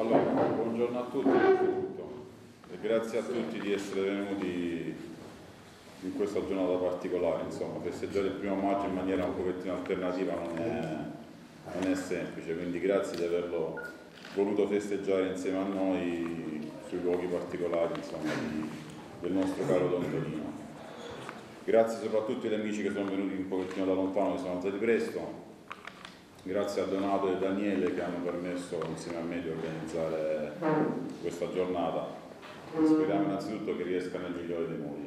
Allora, buongiorno a tutti innanzitutto e grazie a tutti di essere venuti in questa giornata particolare. Insomma, festeggiare il 1° maggio in maniera un pochettino alternativa non è semplice, quindi grazie di averlo voluto festeggiare insieme a noi sui luoghi particolari, insomma, del nostro caro Don Tonino. Grazie soprattutto agli amici che sono venuti un pochettino da lontano, che sono andati presto. Grazie a Donato e Daniele che hanno permesso insieme a me di organizzare questa giornata. Speriamo innanzitutto che riesca nel migliore dei modi.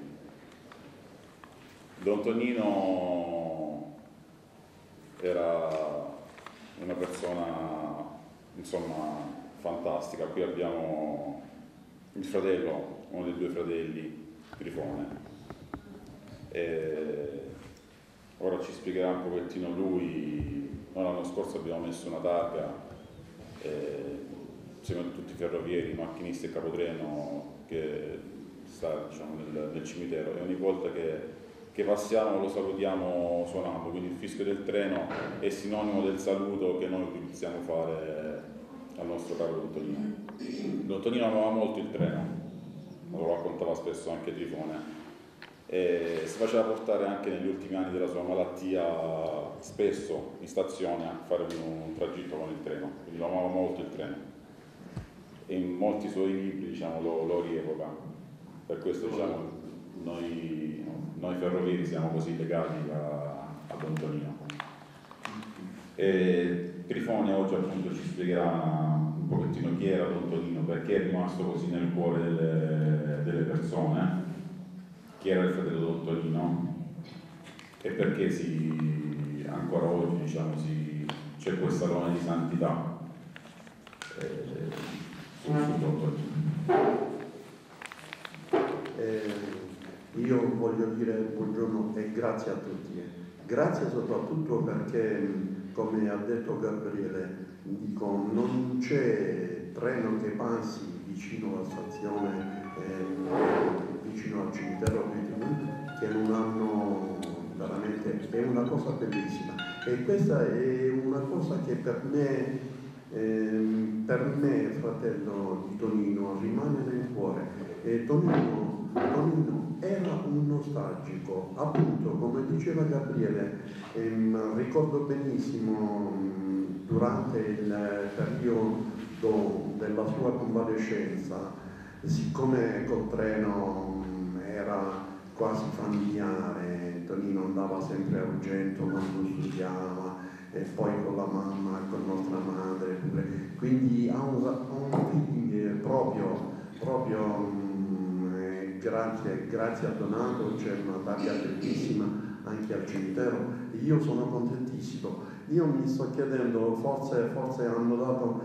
Don Tonino era una persona, insomma, fantastica. Qui abbiamo il fratello, uno dei 2 fratelli, Trifone. E ora ci spiegherà un pochettino lui. Noi l'anno scorso abbiamo messo una targa insieme a tutti i ferrovieri, macchinisti e capotreno che sta, diciamo, nel cimitero, e ogni volta che passiamo lo salutiamo suonando, quindi il fischio del treno è sinonimo del saluto che noi utilizziamo fare al nostro caro Don Tonino. Don Tonino amava molto il treno, lo raccontava spesso anche Trifone. E si faceva portare anche negli ultimi anni della sua malattia spesso in stazione a fare un tragitto con il treno, quindi lo amava molto il treno e in molti suoi libri, diciamo, lo rievoca. Per questo, diciamo, noi ferrovieri siamo così legati a Don Tonino. E Trifone oggi appunto ci spiegherà un pochettino chi era Don Tonino, perché è rimasto così nel cuore delle persone, chi era il fratello Don Tonino e perché ancora oggi, diciamo, c'è questa donna di santità su Don Tonino. Io voglio dire buongiorno e grazie a tutti. Grazie soprattutto perché, come ha detto Gabriele, dico, non c'è treno che passi vicino alla stazione, vicino al cimitero che non hanno veramente, è una cosa bellissima, e questa è una cosa che per me fratello di Tonino rimane nel cuore. Tonino era un nostalgico, appunto, come diceva Gabriele. Ricordo benissimo durante il periodo della sua convalescenza, siccome col treno era quasi familiare, Tonino andava sempre a Argento quando studiava, e poi con la mamma, con nostra madre pure. Quindi ha un feeling proprio grazie a Donato. C'è una targa bellissima anche al cimitero. Io sono contentissimo. Io mi sto chiedendo, forse abbiamo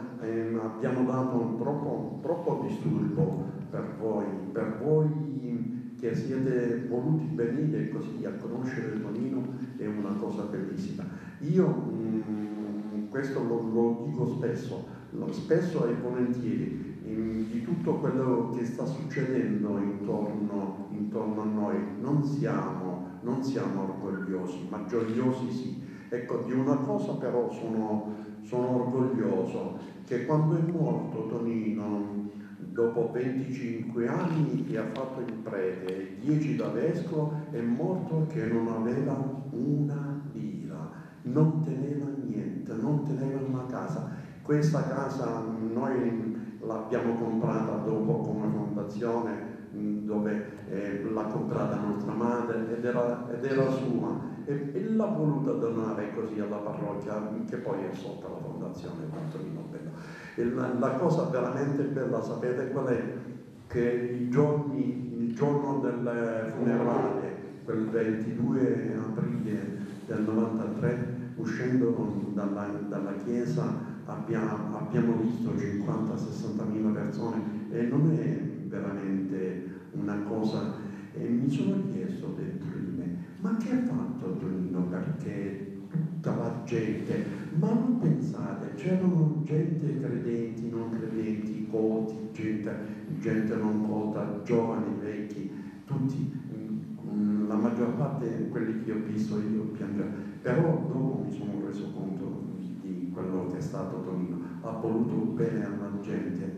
dato troppo disturbo per voi che siete voluti venire così a conoscere Tonino. È una cosa bellissima. Io questo lo dico spesso e volentieri, di tutto quello che sta succedendo intorno a noi. Non siamo orgogliosi, ma gioiosi sì. Ecco, di una cosa però sono orgoglioso, che quando è morto Tonino, dopo 25 anni che ha fatto il prete, 10 da vescovo, è morto che non aveva una lira, non teneva niente, non teneva una casa. Questa casa noi l'abbiamo comprata dopo come fondazione, dove l'ha comprata nostra madre ed era sua, e l'ha voluta donare così alla parrocchia, che poi è sotto la fondazione Tonino Bello. E la cosa veramente bella, sapete qual è? Che il giorno del funerale, quel 22 aprile del 93, uscendo dalla chiesa, abbiamo visto 50-60.000 persone, e non è veramente una cosa. E mi sono chiesto dentro di me, ma che ha fatto Tonino perché tutta la gente? Ma non pensate, c'erano gente credenti, non credenti, colti, gente non colta, giovani, vecchi, tutti, la maggior parte di quelli che ho visto io piangere. Però dopo mi sono reso conto di quello che è stato Tonino. Ha voluto bene alla gente,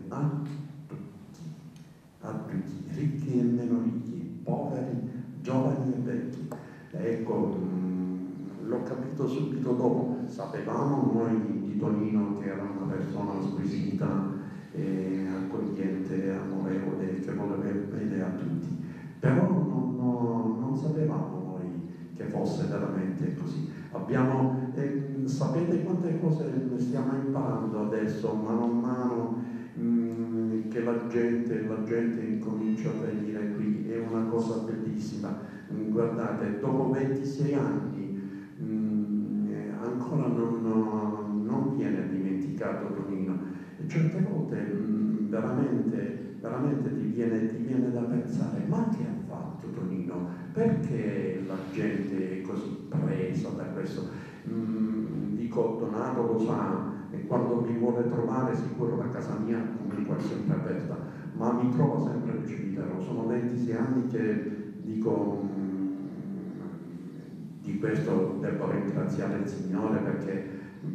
subito dopo sapevamo noi di Tonino che era una persona squisita, accogliente, amorevole, che voleva bene a tutti, però non sapevamo noi che fosse veramente così. Sapete quante cose stiamo imparando adesso, mano a mano, che la gente incomincia a venire qui, è una cosa bellissima. Guardate, dopo 26 anni ancora non viene dimenticato Tonino, e certe volte veramente ti viene da pensare, ma che ha fatto Tonino? Perché la gente è così presa da questo? Dico, Donato lo sa, e quando mi vuole trovare, sicuro la casa mia comunque è sempre aperta, ma mi trova sempre al cimitero. Sono 26 anni che dico, di questo devo ringraziare il Signore, perché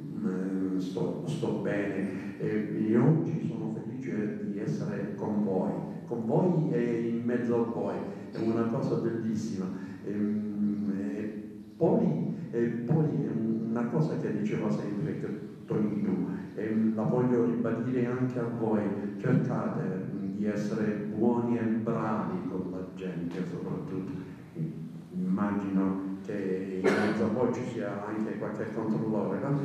sto bene, e oggi sono felice di essere con voi e in mezzo a voi, è una cosa bellissima. Poi una cosa che diceva sempre Tonino, e la voglio ribadire anche a voi: cercate di essere buoni e bravi con la gente, soprattutto. Immagino che in mezzo a voi ci sia anche qualche controllore, no?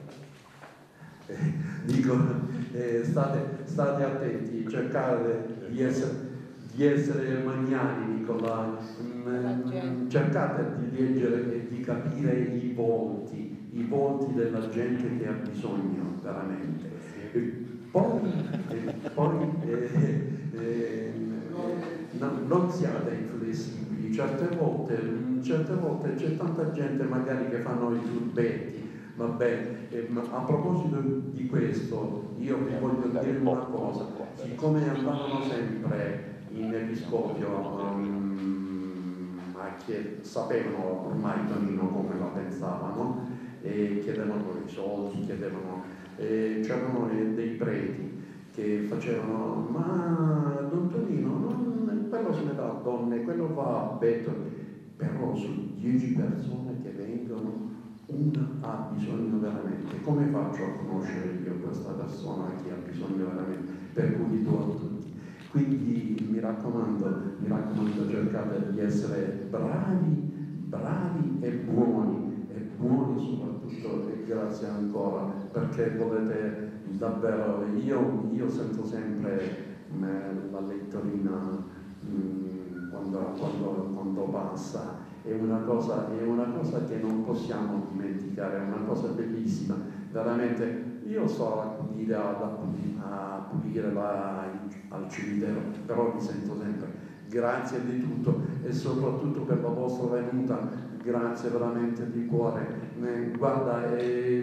Dico, state attenti, cercate di essere magnanimi con cercate di leggere e di capire i volti della gente che ha bisogno veramente. Non siate inflessibili, certe volte c'è tanta gente magari che fanno i furbetti. Va bene, a proposito di questo, io vi voglio dire una cosa: siccome andavano sempre in episcopio, che sapevano ormai Tonino come la pensavano, e chiedevano i soldi, c'erano dei preti che facevano: ma Don Tonino, quello se ne va a donne, quello va a betoli, però su 10 persone che vengono, una ha bisogno veramente. Come faccio a conoscere io questa persona che ha bisogno veramente? Per cui do a tutti. Quindi mi raccomando, cercate di essere bravi e buoni soprattutto, e grazie ancora, perché volete davvero, io sento sempre la lettorina quando passa, è una cosa che non possiamo dimenticare, è una cosa bellissima, veramente. Io sto a pulire al cimitero, però vi sento sempre. Grazie di tutto, e soprattutto per la vostra venuta, grazie veramente di cuore. Guarda,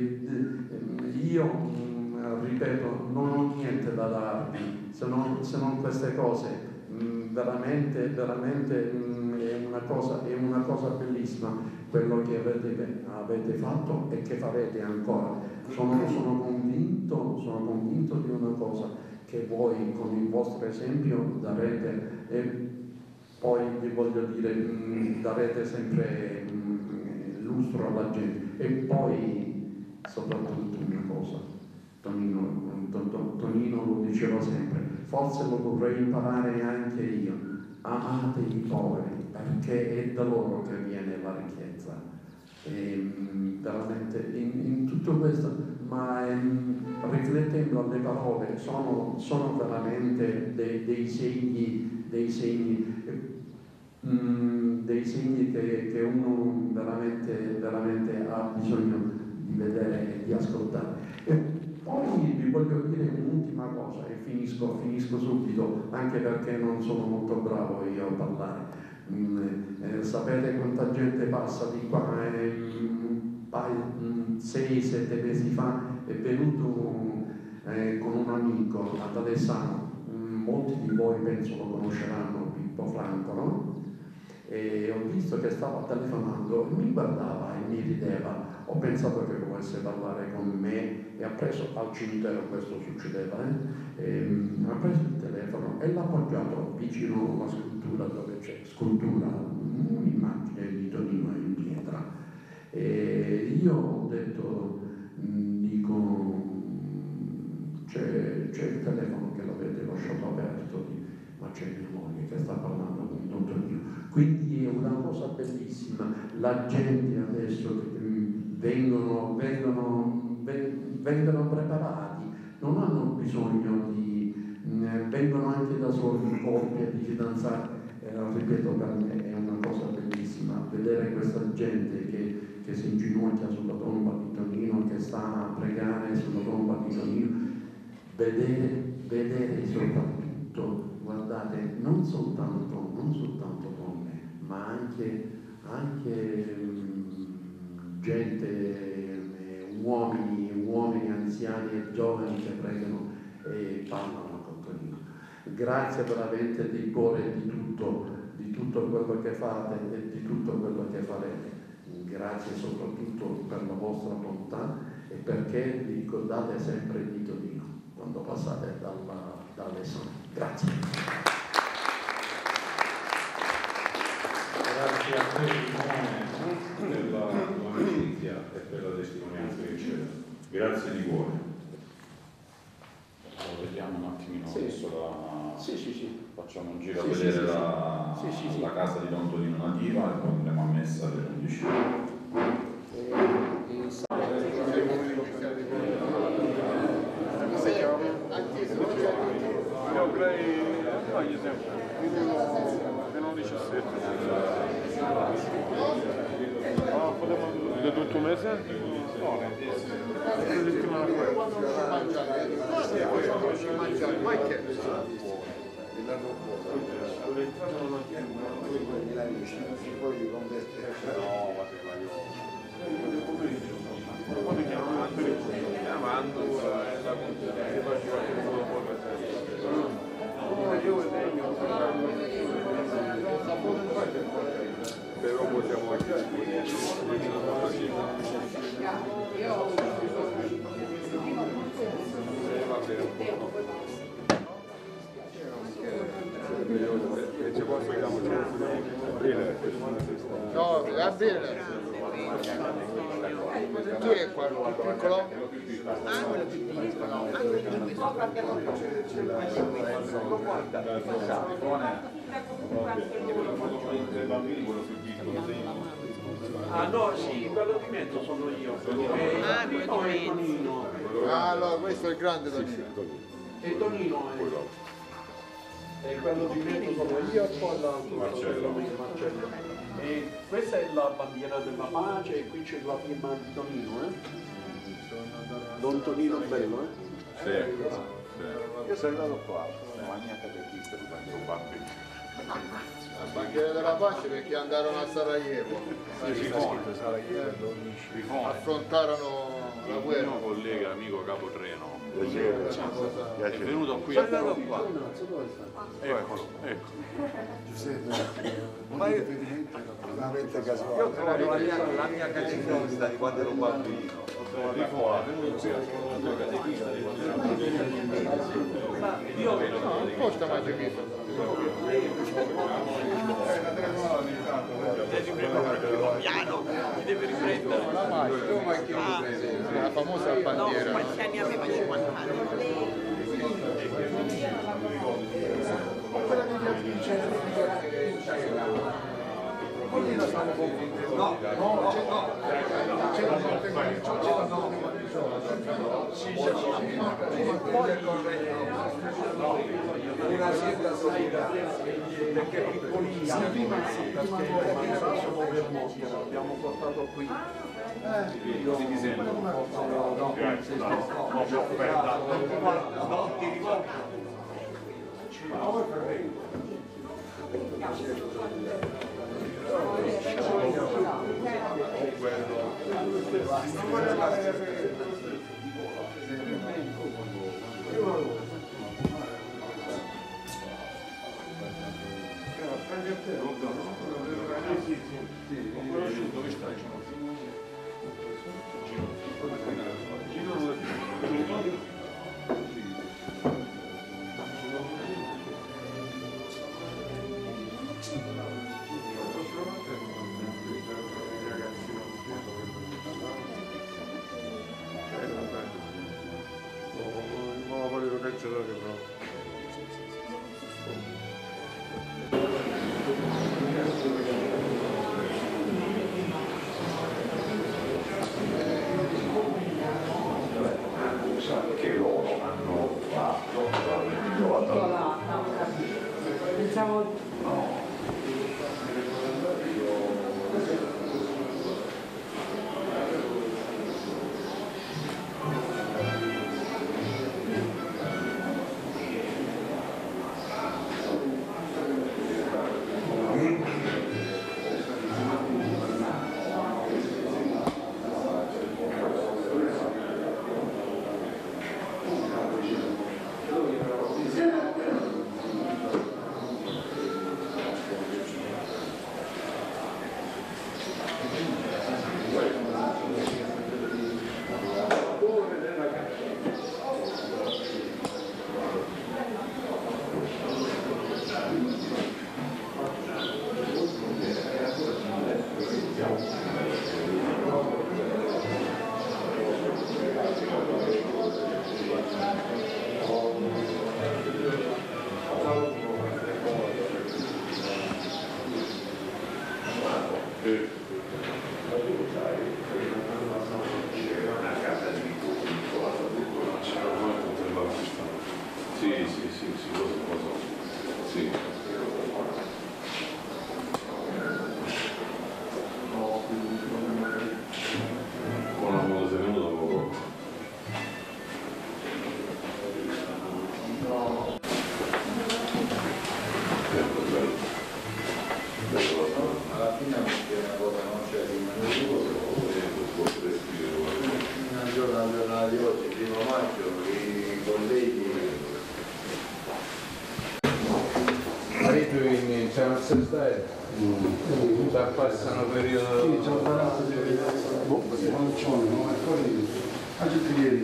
io ripeto, non ho niente da darvi se non queste cose. Veramente è una cosa bellissima quello che avete fatto e che farete ancora. Sono convinto di una cosa, che voi con il vostro esempio darete, e poi vi voglio dire, darete sempre lustro alla gente. E poi soprattutto una cosa, Tonino lo diceva sempre, forse lo dovrei imparare anche io: amate i poveri, perché è da loro che viene la ricchezza. E veramente in tutto questo, ma riflettendo alle parole, sono veramente dei segni che uno veramente ha bisogno di vedere e di ascoltare. E poi vi voglio dire un'ultima cosa e finisco subito, anche perché non sono molto bravo io a parlare. Sapete quanta gente passa di qua? 6-7 mesi fa è venuto con un amico ad Alessano, molti di voi penso lo conosceranno, Pippo Franco, no? E ho visto che stava telefonando e mi guardava e mi rideva. Ho pensato che volesse parlare con me e ha preso, al cimitero questo succedeva, ha preso il telefono e l'ha appoggiato vicino a una scultura, dove c'è un'immagine di Tonino in pietra. E io ho detto, dico, c'è il telefono che l'avete lasciato aperto, ma c'è mia moglie che sta parlando con Don Tonino. Quindi è una cosa bellissima, la gente adesso vengono preparati, non hanno bisogno vengono anche da soli in coppia di fidanzati. Ripeto, per me è una cosa bellissima vedere questa gente che si inginocchia sulla tomba di Tonino, che sta a pregare sulla tomba di Tonino, vedere soprattutto, guardate, non soltanto donne, ma anche gente, uomini anziani e giovani che pregano e parlano con Tonino. Grazie veramente di cuore di tutto quello che fate e di tutto quello che farete. Grazie soprattutto per la vostra bontà e perché vi ricordate sempre di Tonino quando passate dall'esame. Grazie. Grazie a te Simone per l'amicizia e per la testimonianza che c'è. Grazie di cuore. Vediamo un attimino, sì. Adesso Sì. facciamo un giro a vedere la casa di Don Tonino nativa e poi andremo a messa alle 11. Da tutto un mese? No, una settimana però possiamo anche no, va bene. Chi è qua? Il piccolo? Ah, quello più piccolo. Ah, quello qui sopra abbiamo Ah no, sì, quello di mezzo sono io. Ah, quello è Tonino. Ah, allora questo è il grande Tonino. E Tonino è quello di mezzo sono io e poi l'altro Marcello. E questa è la bandiera della pace e qui c'è la firma di Tonino, Don Tonino bello, Sì. Io sono andato qua, la mia catechista, un bambino. La bandiera della pace perché andarono a Sarajevo. Affrontarono la Il guerra. mio collega, amico Capotreno, Cosa- è venuto qui a Eccolo, ecco. Ma io ho trovato la mia catechista di quando ero bambino. È venuto qui a la sua catechista di quando ero bambino. Un po' sta magica. Piano, ti deve riprendere. La famosa bandiera. Quanti anni aveva? 50 anni. una scelta solidale perché è piccolina, l'abbiamo portato qui. Così mi sembra. No, ti ricordo. Dove stai? calciatore bravo. Che loro hanno fatto, pensavo no. Già passano periodo. Sì, c'è un palazzo di non c'ho, non è fuori. Oggi ieri.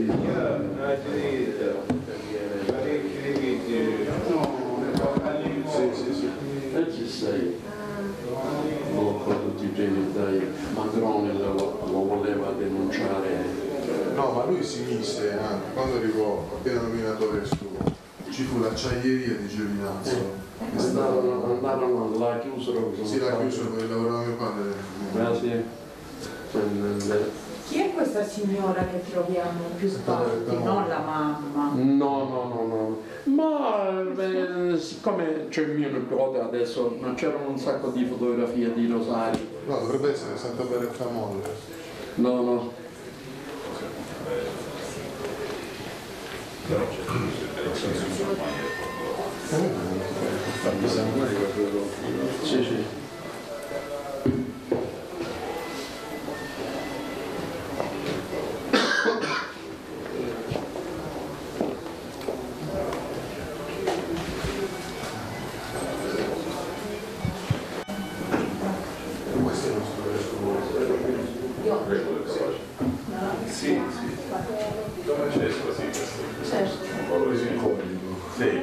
Sì. E ci sei. Con tutti i temi, dai, Macron lo voleva denunciare. No, ma lui si mise anche quando arrivò, appena nominato vescovo, ci fu l'acciaieria di Giovinazzo. Andarono, la chiusero. Sì, la chiusero dove lavorava mio padre. Grazie. chi è questa signora che troviamo più storti? Non la mamma. No. Ma siccome c'è il mio nipote adesso, non c'erano un sacco di fotografie di Rosari. No, dovrebbe essere Santa Beretta Molle. No. Sì. Questo è il nostro vescovo. Sì. Come c'è così? Certo. Un po' così comico. Sì.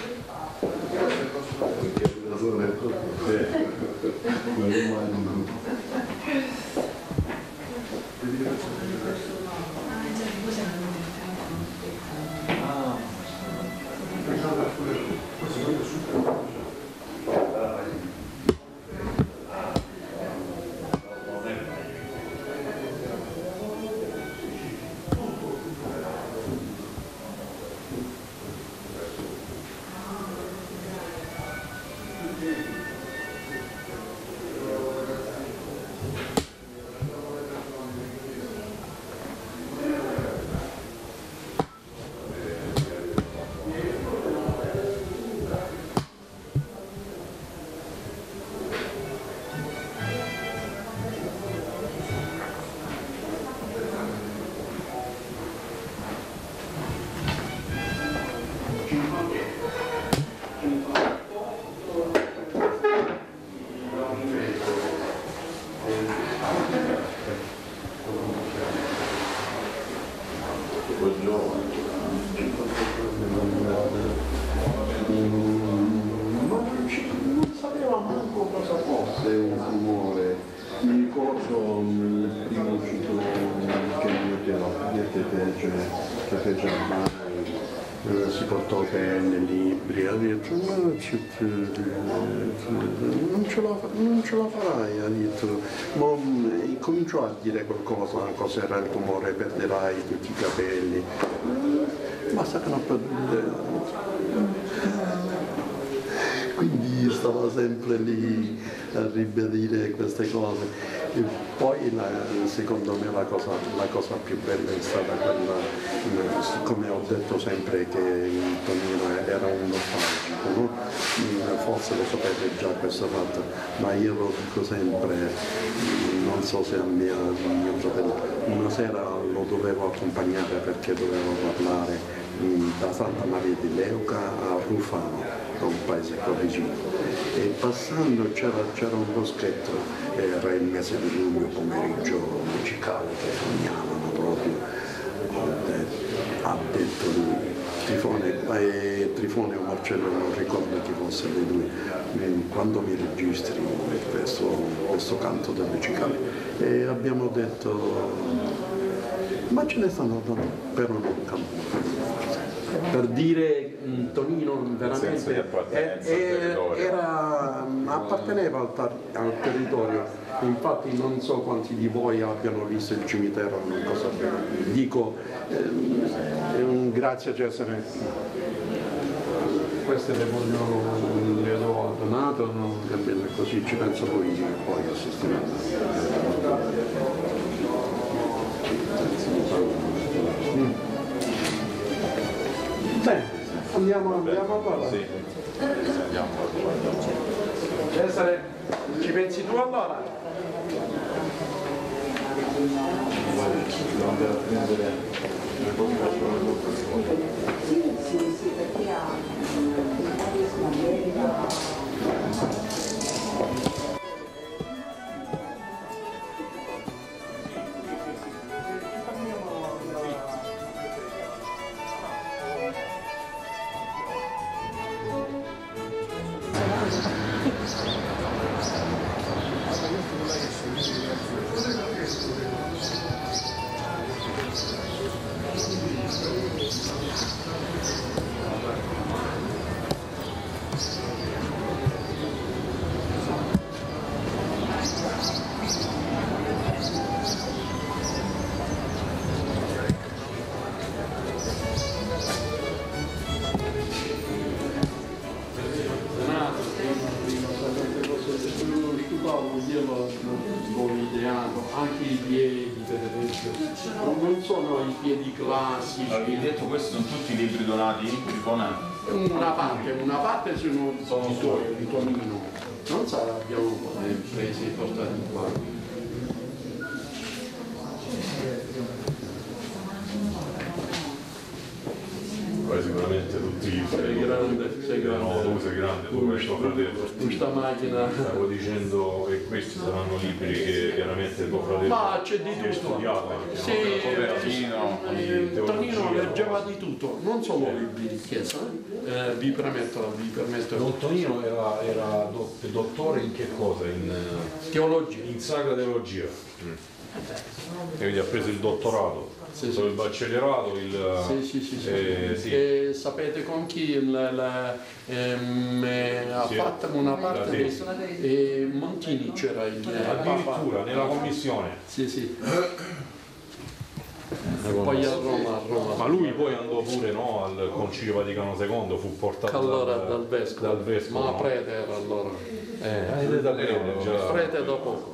Non sapeva manco cosa fosse un rumore. Mi ricordo il primo ciclo che mi chiamava, che fece ormai si portò penne, libri, ha detto non ce la farai, ha detto, ma cominciò a dire qualcosa, cos'era il tumore, perderai tutti i capelli, basta che non quindi stava sempre lì a ribadire queste cose. E poi secondo me la cosa più bella è stata quella, come ho detto sempre, che Tonino era un nostalgico, no? Forse lo sapete già questo fatto, ma io lo dico sempre, non so se a mio fratello, una sera lo dovevo accompagnare perché dovevo parlare da Santa Maria di Leuca a Rufano, un paese qua vicino, e passando c'era un boschetto, era il mese di luglio, pomeriggio musicale che sognavano proprio, ha detto lui, Trifone o Marcello, non ricordo chi fosse di lui, quando mi registri questo canto delle cicale, e abbiamo detto, ma ce ne stanno dando, però non canto. Per dire Tonino veramente apparteneva al territorio, infatti non so quanti di voi abbiano visto il cimitero, non cosa dico, grazie Cesare, queste le ho donato, no? Così ci penso poi a sistemare. Bene, andiamo a parlare. Sì. Andiamo a parlare. Cesare, ci pensi tu allora? Dobbiamo andare a prendere le cose Sì, perché ha anche i piedi, per esempio, non sono i piedi classici. Avevi detto questi sono tutti libri donati Una parte sono i tuoi, di Tonino, non so, abbiamo presi e portati qua. Poi sicuramente tutti i Sei grande. No, tu sei grande, tu come tuo fratello. Questa macchina. Stavo dicendo che questi saranno libri che chiaramente tuo fratello Ma c'è di si è tutto. studiato anche. Sì, no? Tonino leggeva di tutto, non solo libri di chiesa. Vi permetto. Don Tonino era dottore in che cosa? In Teologia. In sacra teologia. E quindi ha preso il dottorato. Sì. Il baccalaureato, Sì. E sapete con chi ha fatto una parte e Montini c'era addirittura nella commissione. Sì. Poi a Roma. Ma lui poi andò pure al Concilio Vaticano II, fu portato allora dal vescovo. Ma prete era allora. Prete da poco.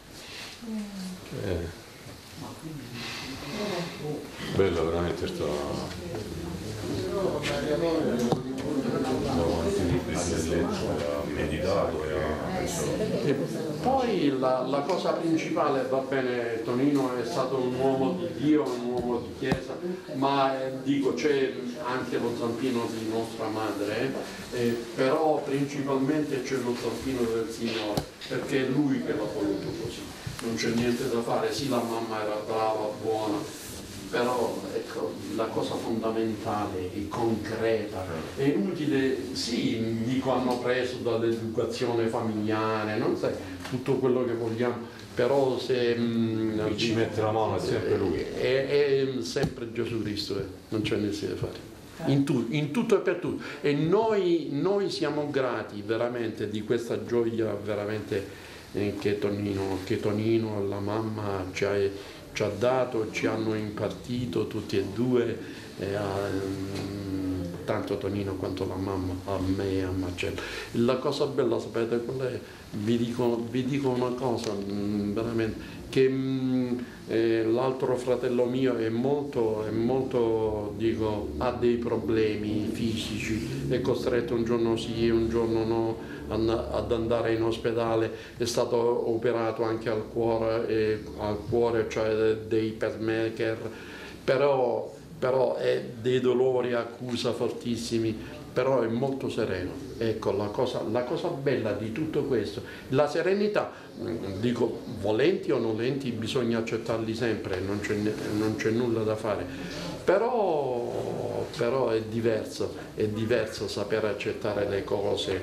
Bella veramente sta meditato e poi la cosa principale, va bene, Tonino è stato un uomo di Dio, un uomo di chiesa, ma dico c'è anche lo zampino di nostra madre, però principalmente c'è lo zampino del Signore, perché è lui che l'ha voluto così, non c'è niente da fare. Sì, la mamma era brava, buona, però ecco, la cosa fondamentale e concreta è utile, sì, dico hanno preso dall'educazione familiare, non sai, tutto quello che vogliamo, però se chi ci mette la mano è sempre lui, è sempre Gesù Cristo, non c'è niente da fare. in tutto e per tutto. E noi siamo grati veramente di questa gioia veramente che Tonino, la mamma ci ha dato, ci hanno impartito tutti e due, tanto Tonino quanto la mamma, a me e a Marcello. La cosa bella, sapete qual è? Vi dico una cosa veramente, che l'altro fratello mio è molto, dico, ha dei problemi fisici, è costretto un giorno sì, un giorno no ad andare in ospedale, è stato operato anche al cuore, cioè dei pacemaker, però è dei dolori, accusa fortissimi, però è molto sereno. Ecco, la cosa bella di tutto questo, la serenità, dico, volenti o nolenti bisogna accettarli sempre, non c'è nulla da fare, però è diverso saper accettare le cose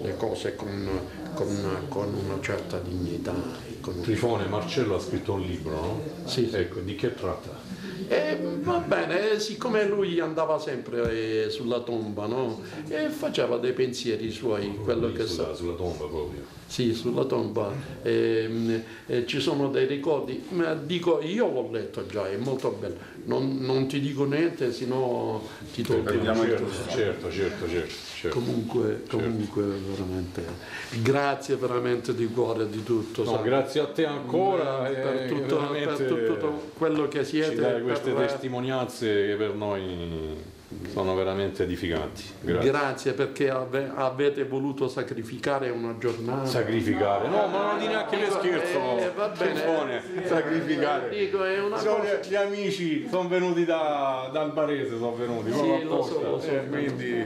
con una certa dignità. Trifone, Marcello ha scritto un libro, no? Sì. Ecco, di che tratta? Va bene, siccome lui andava sempre sulla tomba, no? E faceva dei pensieri suoi, quello che sulla tomba proprio. Sì, sulla tomba. Ci sono dei ricordi, ma dico, io l'ho letto già, è molto bello. Non ti dico niente, sennò ti tolgo. Certo. Comunque veramente, grazie veramente di cuore di tutto. No, grazie a te ancora per tutto quello che siete. Ci dai queste testimonianze che per noi sono veramente edificanti. Grazie perché avete voluto sacrificare una giornata. Sacrificare? No, ma non di neanche che scherzo. Va bene. Sacrificare. Dico, è una cosa... Gli amici sono venuti dal Barese, sono venuti proprio apposta. Lo so. Quindi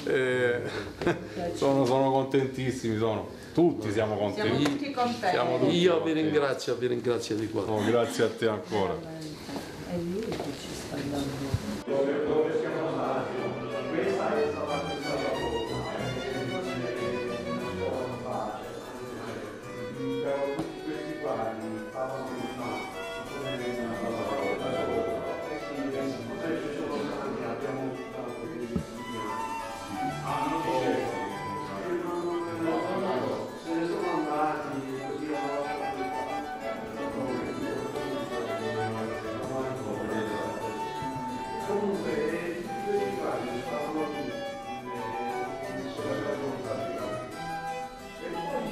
sono contentissimi, tutti siamo contenti. Siamo tutti contenti. Io vi ringrazio di cuore. No, grazie a te ancora. È lui che ci sta dando. Dove siamo andati? Questa è stata però tutti questi quadri parlano di se ne sono andati così comunque questi quadri stavano lì sulla giornata e poi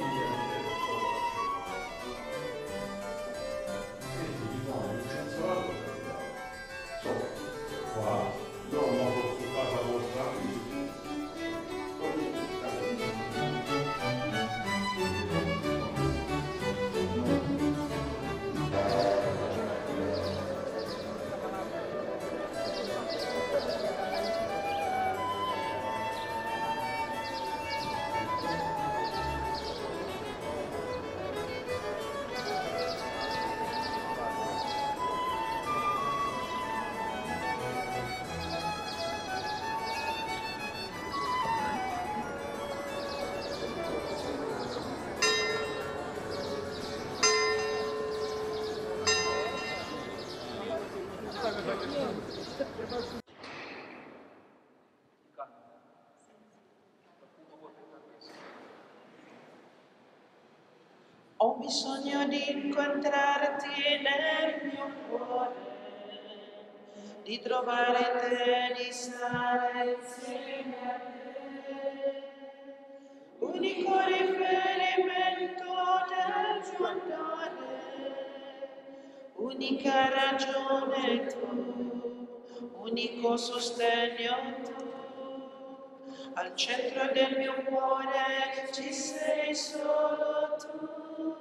Ho bisogno di incontrarti nel mio cuore, di trovare te, di stare insieme a te. Unico riferimento del mio andare, unica ragione tu, unico sostegno tu. Al centro del mio cuore ci sei solo tu.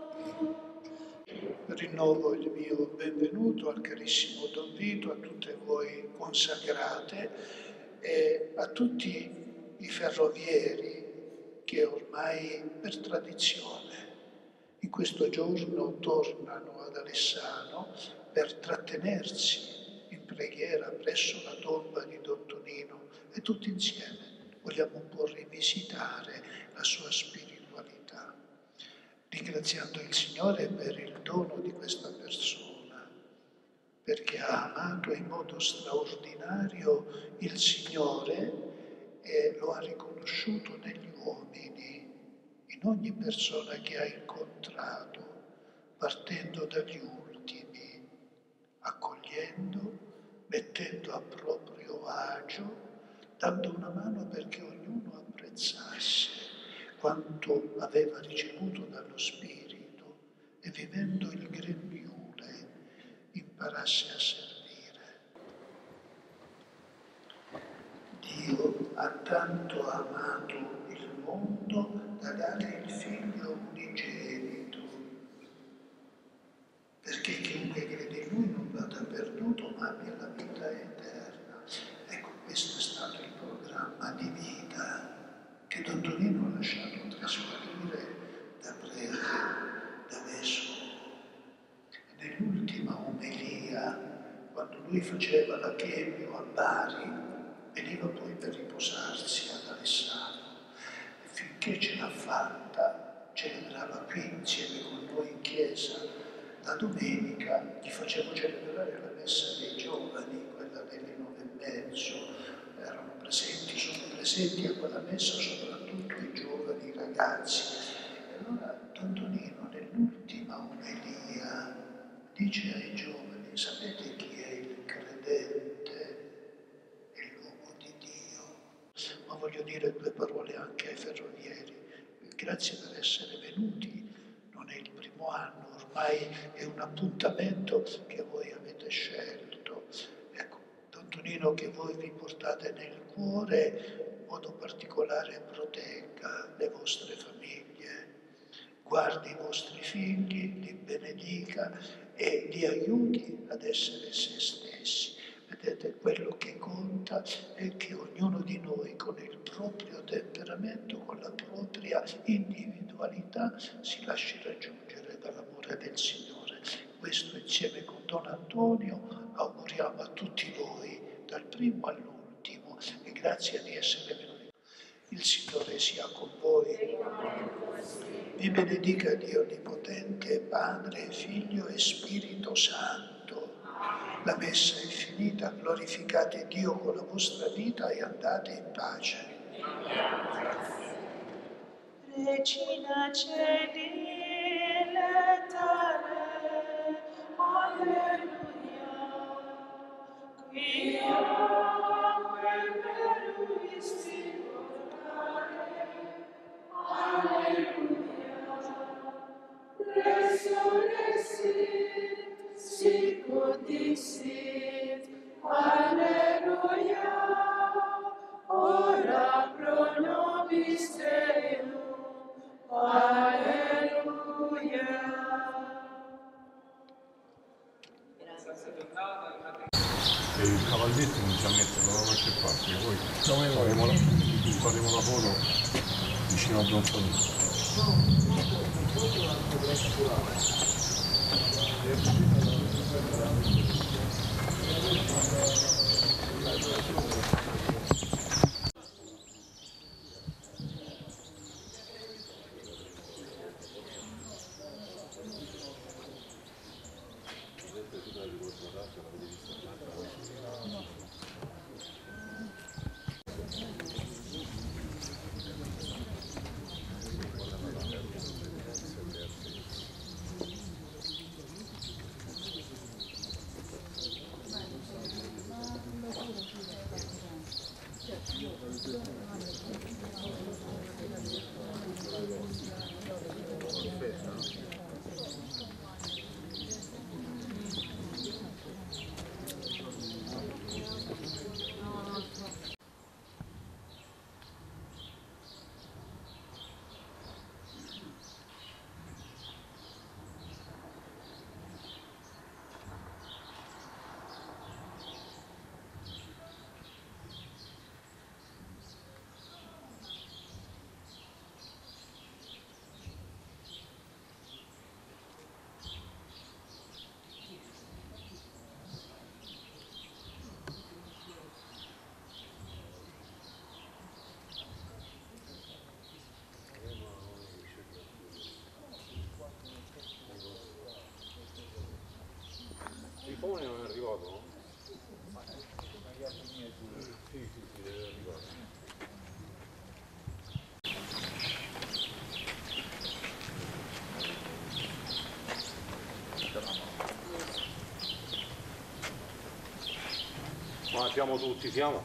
Rinnovo il mio benvenuto al carissimo Don Vito, a tutte voi consacrate e a tutti i ferrovieri che ormai per tradizione in questo giorno tornano ad Alessano per trattenersi in preghiera presso la tomba di Don Tonino e tutti insieme vogliamo un po' rivisitare la sua spiritualità, ringraziando il Signore per il dono di questa persona, perché ha amato in modo straordinario il Signore e lo ha riconosciuto negli uomini, in ogni persona che ha incontrato, partendo dagli ultimi, accogliendo, mettendo a proprio agio, dando una mano perché ognuno apprezzasse quanto aveva ricevuto dallo Spirito e vivendo il grembiule imparasse a servire. Dio ha tanto amato il mondo da dare il Figlio unigenito, perché chiunque crede in Lui non vada perduto ma abbia la vita eterna. Ecco, questo è stato il programma di vita che Don Tonino ha lasciato trasparire da prete, da vescovo. Nell'ultima omelia, quando lui faceva la chemio a Bari, veniva poi per riposarsi ad Alessandro. E finché ce l'ha fatta, celebrava qui insieme con noi in chiesa. La domenica gli facevo celebrare la messa dei giovani, quella delle 9:30. Erano presenti, sono presenti a quella messa soprattutto i giovani, i ragazzi. E allora Don Tonino nell'ultima omelia dice ai giovani: sapete chi è il credente? È l'uomo di Dio. Ma voglio dire 2 parole anche ai ferrovieri. Grazie per essere venuti. Non è il primo anno, ormai è un appuntamento che voi avete scelto. Ecco, Don Tonino, che voi vi portate nel cuore, in modo particolare protegga le vostre famiglie, guardi i vostri figli, li benedica e li aiuti ad essere se stessi. Vedete, quello che conta è che ognuno di noi, con il proprio temperamento, con la propria individualità, si lasci raggiungere dall'amore del Signore. Questo insieme con Don Antonio auguriamo a tutti voi, dal primo all'ultimo, e grazie di essere venuti. Il Signore sia con voi. Vi benedica Dio Onnipotente, Padre, Figlio e Spirito Santo. La messa è finita, glorificate Dio con la vostra vita e andate in pace. Regina Celi, letale, alleluia, quiaque peruisti portare, alleluia, resurrexit, sicut dixit, alleluia, ora pro nobis Deum, alleluia. E il cavalletto inizia a metterlo da qualche parte, poi faremo la foto vicino a Don Tonino. siamo tutti, siamo?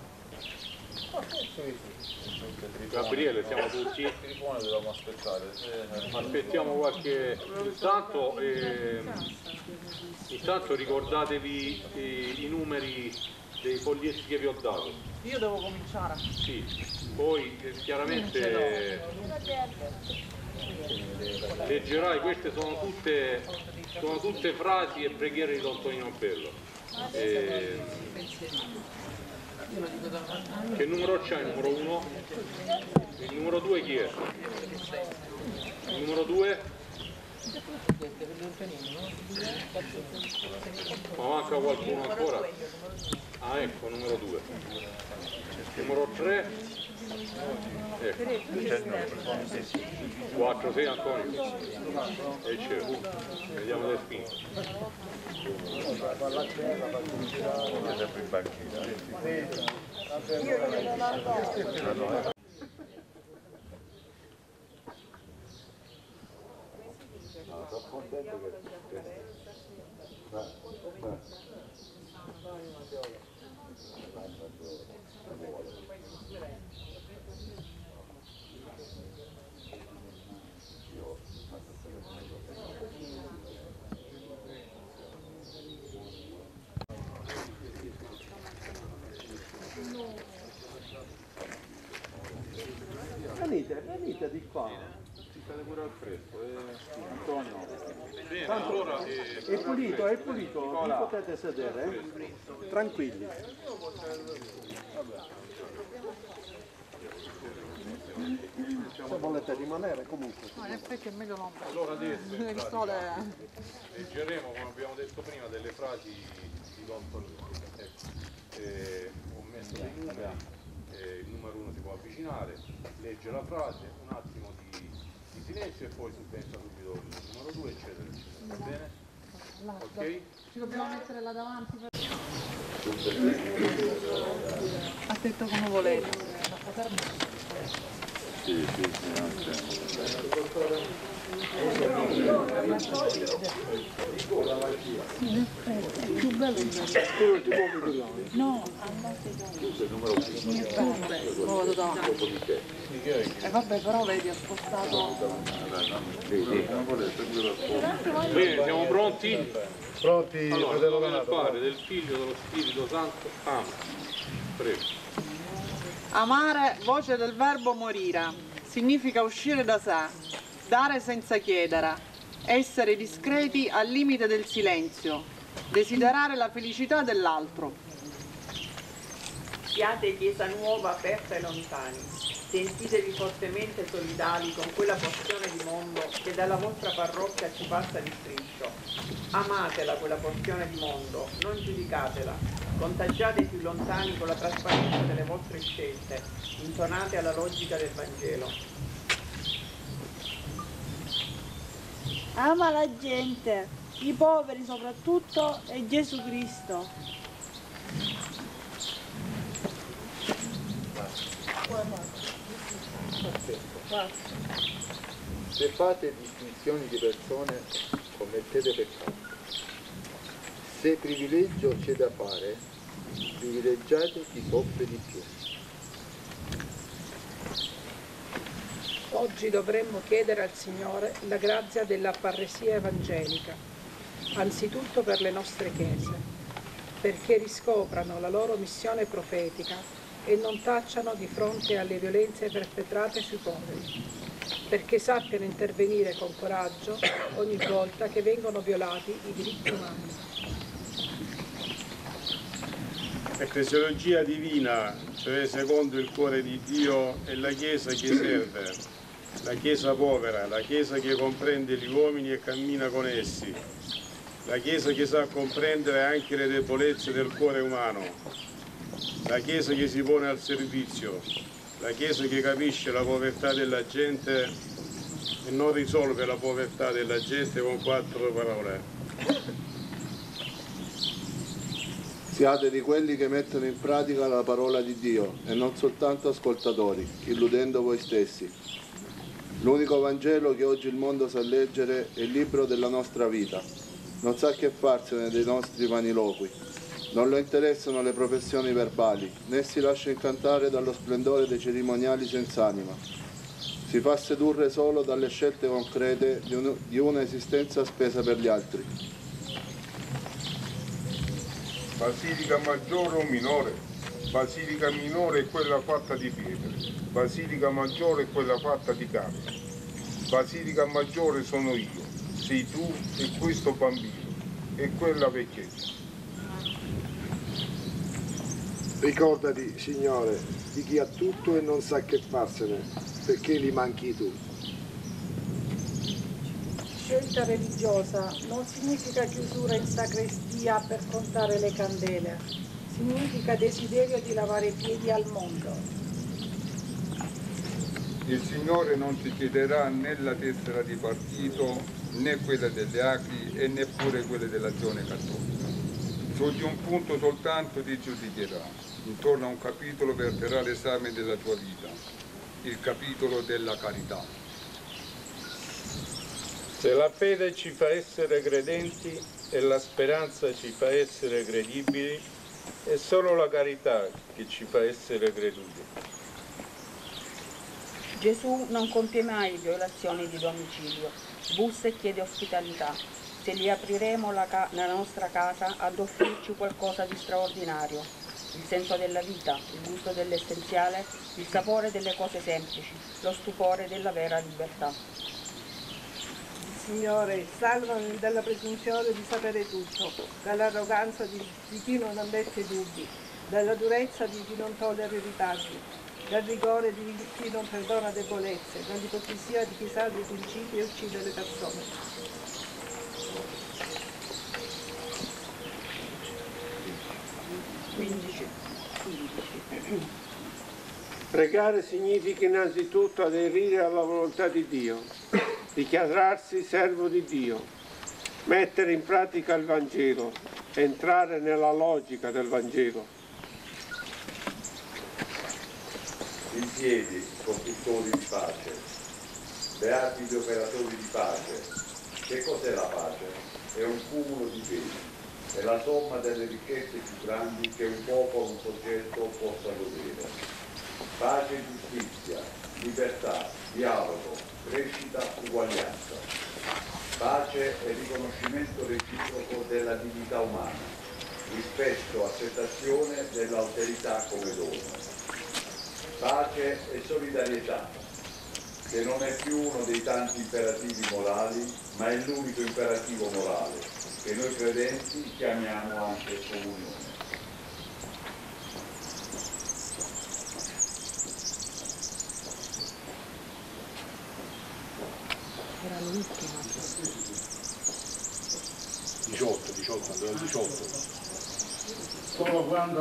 Gabriele, siamo tutti? Dobbiamo aspettare. Aspettiamo qualche intanto, intanto ricordatevi i numeri dei foglietti che vi ho dato. Io devo cominciare. Sì, poi chiaramente leggerai, queste sono tutte frasi e preghiere di Don Tonino Bello. Che numero c'è il numero 1? Il numero 2 chi è? Il numero 2? Ma manca qualcuno ancora? Ah, ecco, numero 2. Numero 3? Ecco. 4, 6 Antonio. E c'è. Vediamo le spinte. Sempre in banchina. Sono contento che venite di qua. Ci state pure al fresco, Antonio. Bene, Tanto allora, è pulito, vi potete sedere, tranquilli. Se volete rimanere comunque. No, in effetti è meglio non. Allora adesso Le pistole. leggeremo, come abbiamo detto prima, delle frasi di Don Tonino. Ecco. Ho messo dei numeri, il numero 1 si può avvicinare, legge la frase, un attimo di silenzio e poi si pensa subito il numero 2, eccetera, eccetera. Va bene? Ok? Ci dobbiamo mettere là davanti per... Ha detto come volete. Sì, È più bello no, lo vado davanti. E vabbè, però vedi, ha spostato. Bene, siamo pronti? Pronti? Allora, nel nome del Padre, del Figlio, dello Spirito Santo. Amen. Prego. Amare, voce del verbo morire, significa uscire da sé, dare senza chiedere, essere discreti al limite del silenzio, desiderare la felicità dell'altro. Siate Chiesa Nuova aperta ai lontani, sentitevi fortemente solidali con quella porzione di mondo che dalla vostra parrocchia ci passa di striscio. Amatela quella porzione di mondo, non giudicatela, contagiate i più lontani con la trasparenza delle vostre scelte, intonate alla logica del Vangelo. Ama la gente, i poveri soprattutto e Gesù Cristo. Se fate distinzioni di persone, commettete peccato. Se privilegio c'è da fare, privilegiate chi soffre di più. Oggi dovremmo chiedere al Signore la grazia della parresia evangelica, anzitutto per le nostre chiese, perché riscoprano la loro missione profetica e non tacciano di fronte alle violenze perpetrate sui poveri, perché sappiano intervenire con coraggio ogni volta che vengono violati i diritti umani. Ecclesiologia divina, cioè secondo il cuore di Dio, è la Chiesa che serve, la Chiesa povera, la Chiesa che comprende gli uomini e cammina con essi, la Chiesa che sa comprendere anche le debolezze del cuore umano, la Chiesa che si pone al servizio, la Chiesa che capisce la povertà della gente e non risolve la povertà della gente con 4 parole. Siate di quelli che mettono in pratica la parola di Dio e non soltanto ascoltatori, illudendo voi stessi. L'unico Vangelo che oggi il mondo sa leggere è il libro della nostra vita. Non sa che farsene dei nostri vaniloqui. Non lo interessano le professioni verbali, né si lascia incantare dallo splendore dei cerimoniali senza anima. Si fa sedurre solo dalle scelte concrete di una esistenza spesa per gli altri. Basilica maggiore o minore? Basilica minore è quella fatta di pietre, basilica maggiore è quella fatta di carne. Basilica maggiore sono io, sei tu e questo bambino, e quella vecchietta. Ricordati, Signore, di chi ha tutto e non sa che farsene, perché gli manchi tu. Scelta religiosa non significa chiusura in sacrestia per contare le candele, significa desiderio di lavare i piedi al mondo. Il Signore non ti chiederà né la tessera di partito, né quella delle Acri e neppure quelle dell'Azione Cattolica. Su di un punto soltanto ti giudicherà. Intorno a un capitolo verterà l'esame della tua vita, il capitolo della carità. Se la fede ci fa essere credenti e la speranza ci fa essere credibili, è solo la carità che ci fa essere creduti. Gesù non compie mai violazioni di domicilio, bussa e chiede ospitalità. Se gli apriremo la nostra casa ad offrirci qualcosa di straordinario, il senso della vita, il gusto dell'essenziale, il sapore delle cose semplici, lo stupore della vera libertà. Signore, salvami dalla presunzione di sapere tutto, dall'arroganza di chi non ammette dubbi, dalla durezza di chi non tollera ritardi, dal rigore di chi non perdona debolezze, dall'ipocrisia di chi sa dei principi e uccide le persone. Pregare significa innanzitutto aderire alla volontà di Dio, dichiararsi servo di Dio, mettere in pratica il Vangelo, entrare nella logica del Vangelo. In piedi, costruttori di pace, beati gli operatori di pace. Che cos'è la pace? È un cumulo di beni, è la somma delle ricchezze più grandi che un popolo, un soggetto possa godere. Pace e giustizia, libertà, dialogo, crescita, uguaglianza. Pace e riconoscimento reciproco della dignità umana, rispetto, accettazione dell'alterità come dono. Pace e solidarietà, che non è più uno dei tanti imperativi morali, ma è l'unico imperativo morale, che noi credenti chiamiamo anche comunione. Era l'ultima. 18. Solo quando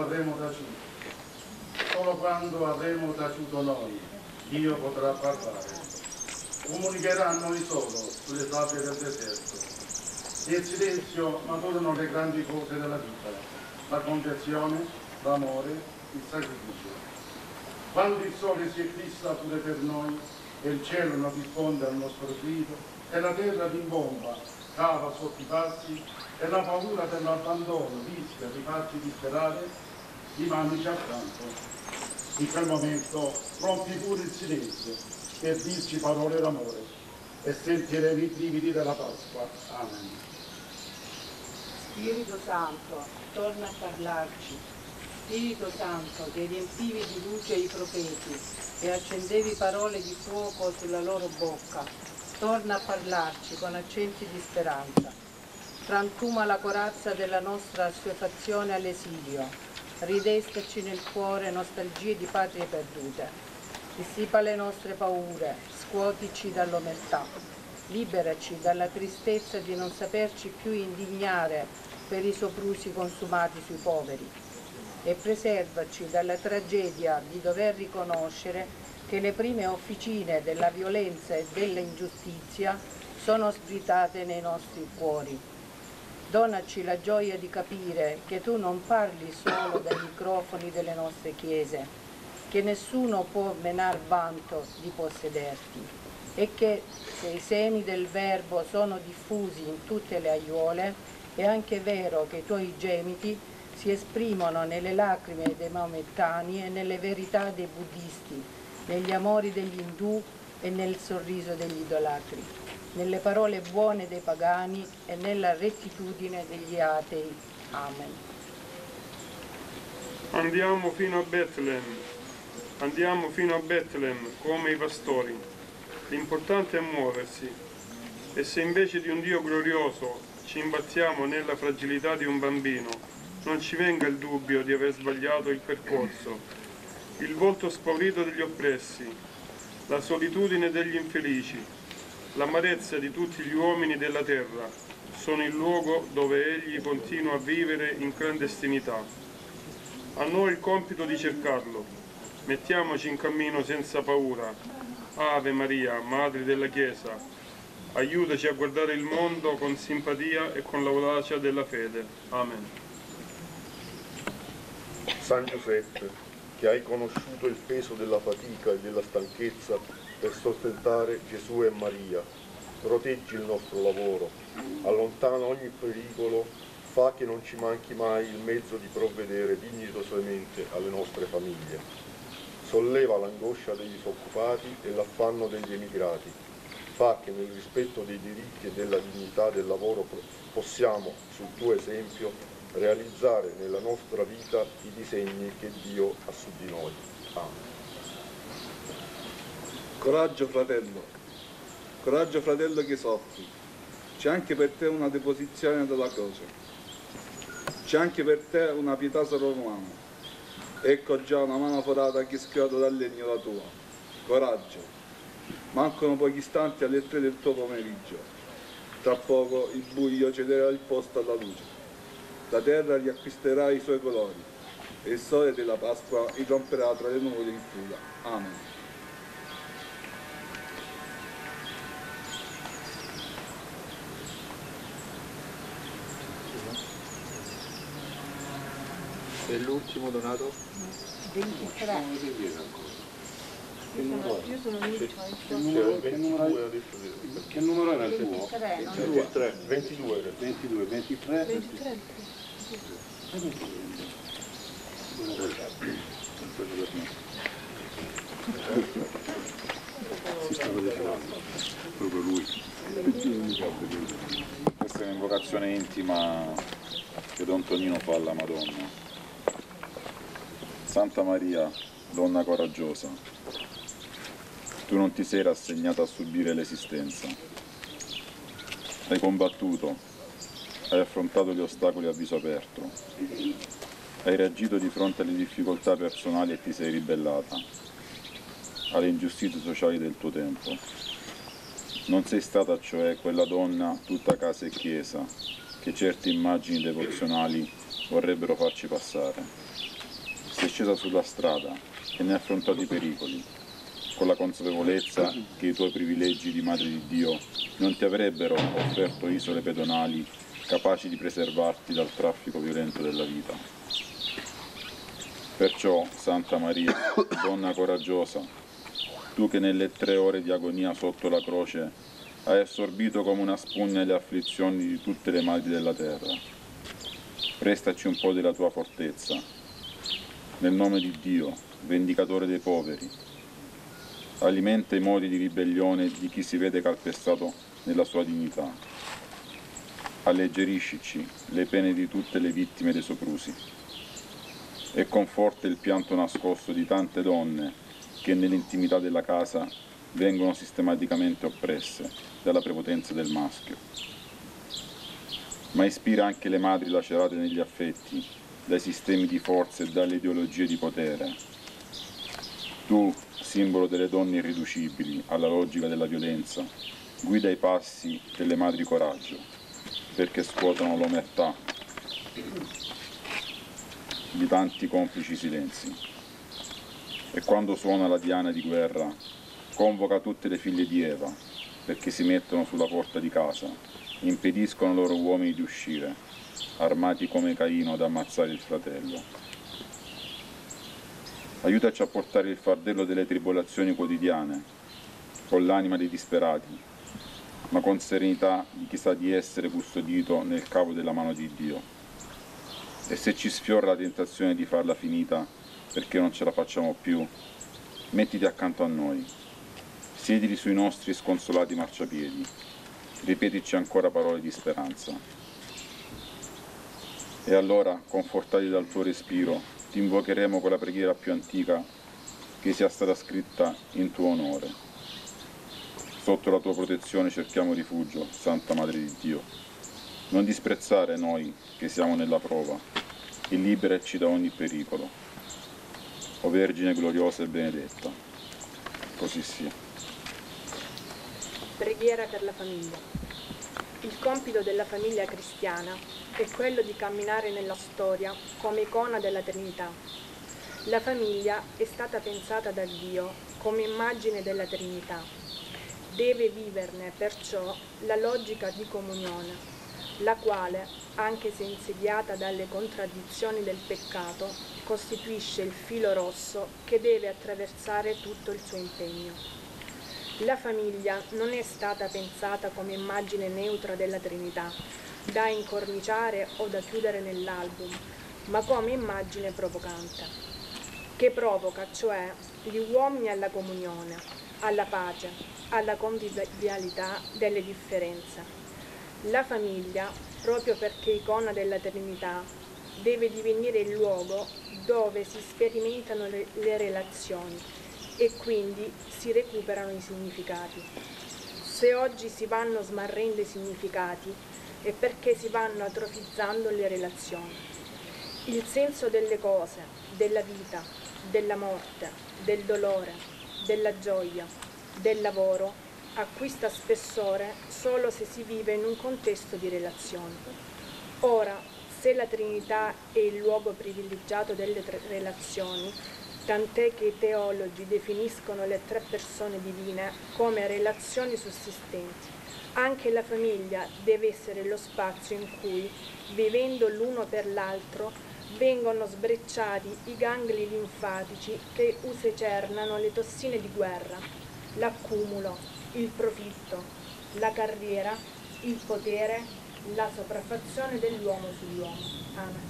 avremo taciuto noi, Dio potrà parlare. Comunicherà a noi solo sulle sabbie del deserto. Nel silenzio maturano le grandi cose della vita, la conversione, l'amore, il sacrificio. Quando il sole si eclissa pure per noi e il cielo non risponde al nostro grido e la terra rimbomba, cava sotto i passi e la paura dell'abbandono rischia di farci disperare, rimanici accanto. In quel momento rompi pure il silenzio per dirci parole d'amore e sentiremo i brividi della Pasqua. Amen. Spirito Santo, torna a parlarci. Spirito Santo, che riempivi di luce i profeti e accendevi parole di fuoco sulla loro bocca, torna a parlarci con accenti di speranza. Frantuma la corazza della nostra assuefazione all'esilio, ridestaci nel cuore nostalgie di patrie perdute. Dissipa le nostre paure, scuotici dall'omertà, liberaci dalla tristezza di non saperci più indignare per i soprusi consumati sui poveri e preservaci dalla tragedia di dover riconoscere che le prime officine della violenza e dell'ingiustizia sono sbritate nei nostri cuori. Donaci la gioia di capire che tu non parli solo dai microfoni delle nostre chiese, che nessuno può menar vanto di possederti e che se i semi del Verbo sono diffusi in tutte le aiuole, è anche vero che i tuoi gemiti si esprimono nelle lacrime dei maomettani e nelle verità dei buddisti, negli amori degli indù e nel sorriso degli idolatri, nelle parole buone dei pagani e nella rettitudine degli atei. Amen. Andiamo fino a Betlem come i pastori. L'importante è muoversi. E se invece di un Dio glorioso ci imbattiamo nella fragilità di un bambino, non ci venga il dubbio di aver sbagliato il percorso. Il volto spaurito degli oppressi, la solitudine degli infelici, l'amarezza di tutti gli uomini della terra sono il luogo dove Egli continua a vivere in clandestinità. A noi il compito di cercarlo. Mettiamoci in cammino senza paura. Ave Maria, Madre della Chiesa, aiutaci a guardare il mondo con simpatia e con l'audacia della fede. Amen. San Giuseppe, che hai conosciuto il peso della fatica e della stanchezza per sostentare Gesù e Maria, proteggi il nostro lavoro, allontana ogni pericolo, fa che non ci manchi mai il mezzo di provvedere dignitosamente alle nostre famiglie. Solleva l'angoscia dei disoccupati e l'affanno degli emigrati. Fa che nel rispetto dei diritti e della dignità del lavoro possiamo, sul tuo esempio, realizzare nella nostra vita i disegni che Dio ha su di noi. Amen. Coraggio fratello che soffri, c'è anche per te una deposizione della croce, c'è anche per te una pietà sovrumana. Ecco già una mano forata che schiota dal legno la tua. Coraggio, mancano pochi istanti alle 3 del tuo pomeriggio. Tra poco il buio cederà il posto alla luce. La terra riacquisterà i suoi colori e il sole della Pasqua irromperà tra le nuvole in fuga. Amen. E l'ultimo donato? 23. Io sono l'ultima. Che numero era il tuo? 22. 23. Si stava declarando, proprio lui. Questa è un'invocazione intima che Don Tonino fa alla Madonna. Santa Maria, donna coraggiosa, tu non ti sei rassegnata a subire l'esistenza. Hai combattuto, hai affrontato gli ostacoli a viso aperto, hai reagito di fronte alle difficoltà personali e ti sei ribellata alle ingiustizie sociali del tuo tempo. Non sei stata cioè quella donna tutta casa e chiesa che certe immagini devozionali vorrebbero farci passare. Sei scesa sulla strada e ne hai affrontato i pericoli, con la consapevolezza che i tuoi privilegi di Madre di Dio non ti avrebbero offerto isole pedonali capaci di preservarti dal traffico violento della vita. Perciò, Santa Maria, donna coraggiosa, tu che nelle 3 ore di agonia sotto la croce hai assorbito come una spugna le afflizioni di tutte le madri della terra, prestaci un po' della tua fortezza. Nel nome di Dio, vendicatore dei poveri, alimenta i modi di ribellione di chi si vede calpestato nella sua dignità. Alleggeriscici le pene di tutte le vittime dei soprusi e conforta il pianto nascosto di tante donne che nell'intimità della casa vengono sistematicamente oppresse dalla prepotenza del maschio. Ma ispira anche le madri lacerate negli affetti dai sistemi di forza e dalle ideologie di potere. Tu, simbolo delle donne irriducibili alla logica della violenza, guida i passi delle madri coraggio, perché scuotono l'omertà di tanti complici silenzi. E quando suona la diana di guerra, convoca tutte le figlie di Eva, perché si mettono sulla porta di casa, impediscono ai loro uomini di uscire, armati come Caino ad ammazzare il fratello. Aiutaci a portare il fardello delle tribolazioni quotidiane, con l'anima dei disperati, ma con serenità di chi sa di essere custodito nel cavo della mano di Dio. E se ci sfiora la tentazione di farla finita perché non ce la facciamo più, mettiti accanto a noi, siediti sui nostri sconsolati marciapiedi, ripetici ancora parole di speranza. E allora, confortati dal tuo respiro, ti invocheremo con la preghiera più antica che sia stata scritta in tuo onore. Sotto la tua protezione cerchiamo rifugio, Santa Madre di Dio. Non disprezzare noi che siamo nella prova e liberaci da ogni pericolo. O Vergine gloriosa e benedetta. Così sia. Preghiera per la famiglia. Il compito della famiglia cristiana è quello di camminare nella storia come icona della Trinità. La famiglia è stata pensata da Dio come immagine della Trinità. Deve viverne perciò la logica di comunione, la quale, anche se insediata dalle contraddizioni del peccato, costituisce il filo rosso che deve attraversare tutto il suo impegno. La famiglia non è stata pensata come immagine neutra della Trinità, da incorniciare o da chiudere nell'album, ma come immagine provocante, che provoca cioè gli uomini alla comunione, alla pace, alla convivialità delle differenze. La famiglia, proprio perché icona della Trinità, deve divenire il luogo dove si sperimentano le relazioni e quindi si recuperano i significati. Se oggi si vanno smarrendo i significati è perché si vanno atrofizzando le relazioni. Il senso delle cose, della vita, della morte, del dolore, della gioia, del lavoro acquista spessore solo se si vive in un contesto di relazioni. Ora, se la Trinità è il luogo privilegiato delle relazioni, tant'è che i teologi definiscono le tre persone divine come relazioni sussistenti, anche la famiglia deve essere lo spazio in cui, vivendo l'uno per l'altro, vengono sbrecciati i gangli linfatici che usecernano le tossine di guerra, l'accumulo, il profitto, la carriera, il potere, la sopraffazione dell'uomo sull'uomo. Amen.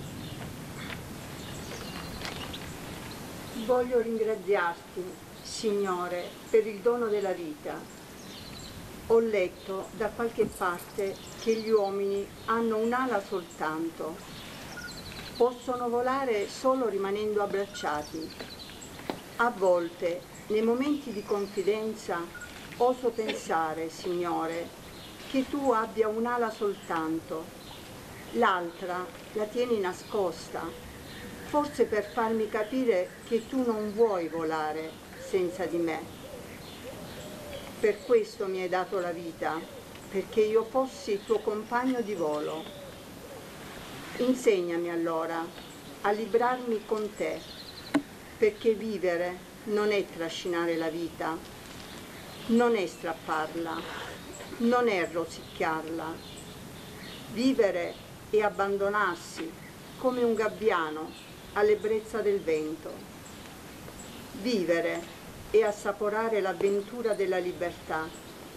Voglio ringraziarti, Signore, per il dono della vita. Ho letto da qualche parte che gli uomini hanno un'ala soltanto. Possono volare solo rimanendo abbracciati. A volte, nei momenti di confidenza, oso pensare, Signore, che tu abbia un'ala soltanto, l'altra la tieni nascosta, forse per farmi capire che tu non vuoi volare senza di me. Per questo mi hai dato la vita, perché io fossi il tuo compagno di volo. Insegnami allora a librarmi con te, perché vivere non è trascinare la vita, non è strapparla, non è rosicchiarla. Vivere è abbandonarsi come un gabbiano all'ebbrezza del vento. Vivere è assaporare l'avventura della libertà.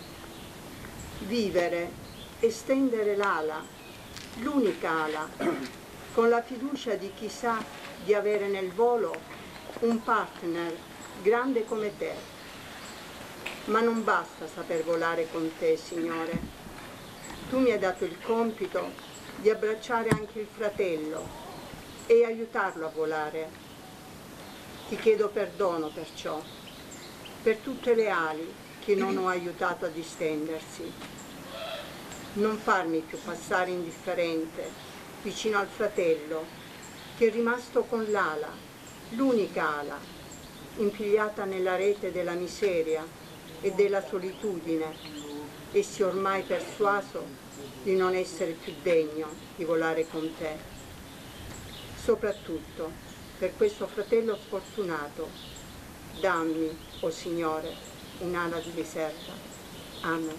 Vivere è stendere l'ala, l'unica ala, con la fiducia di chi sa di avere nel volo un partner grande come te. Ma non basta saper volare con te, Signore. Tu mi hai dato il compito di abbracciare anche il fratello e aiutarlo a volare. Ti chiedo perdono perciò, per tutte le ali che non ho aiutato a distendersi. Non farmi più passare indifferente vicino al fratello che è rimasto con l'ala, l'unica ala, impigliata nella rete della miseria e della solitudine, e si è ormai persuaso di non essere più degno di volare con te. Soprattutto per questo fratello sfortunato, dammi, o Signore, un'ala di riserva. Amen.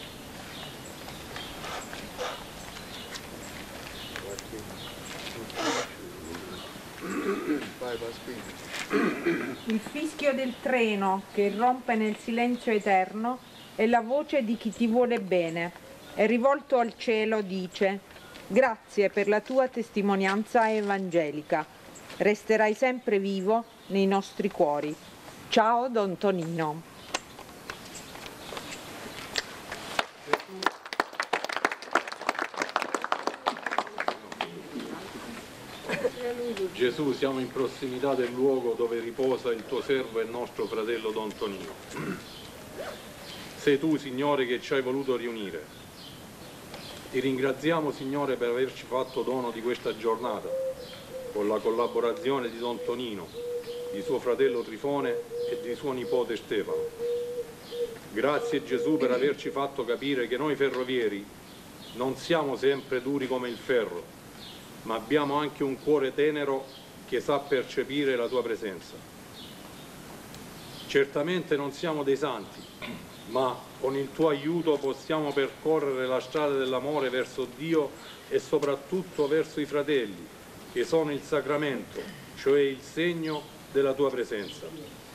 Il fischio del treno che irrompe nel silenzio eterno è la voce di chi ti vuole bene e rivolto al cielo dice: Grazie per la tua testimonianza evangelica. Resterai sempre vivo nei nostri cuori. Ciao Don Tonino. Gesù, siamo in prossimità del luogo dove riposa il tuo servo e il nostro fratello Don Tonino. Sei tu, Signore, che ci hai voluto riunire. Ti ringraziamo, Signore, per averci fatto dono di questa giornata, con la collaborazione di Don Tonino, di suo fratello Trifone e di suo nipote Stefano. Grazie Gesù per averci fatto capire che noi ferrovieri non siamo sempre duri come il ferro, ma abbiamo anche un cuore tenero che sa percepire la tua presenza. Certamente non siamo dei santi, ma con il tuo aiuto possiamo percorrere la strada dell'amore verso Dio e soprattutto verso i fratelli, che sono il sacramento, cioè il segno della tua presenza.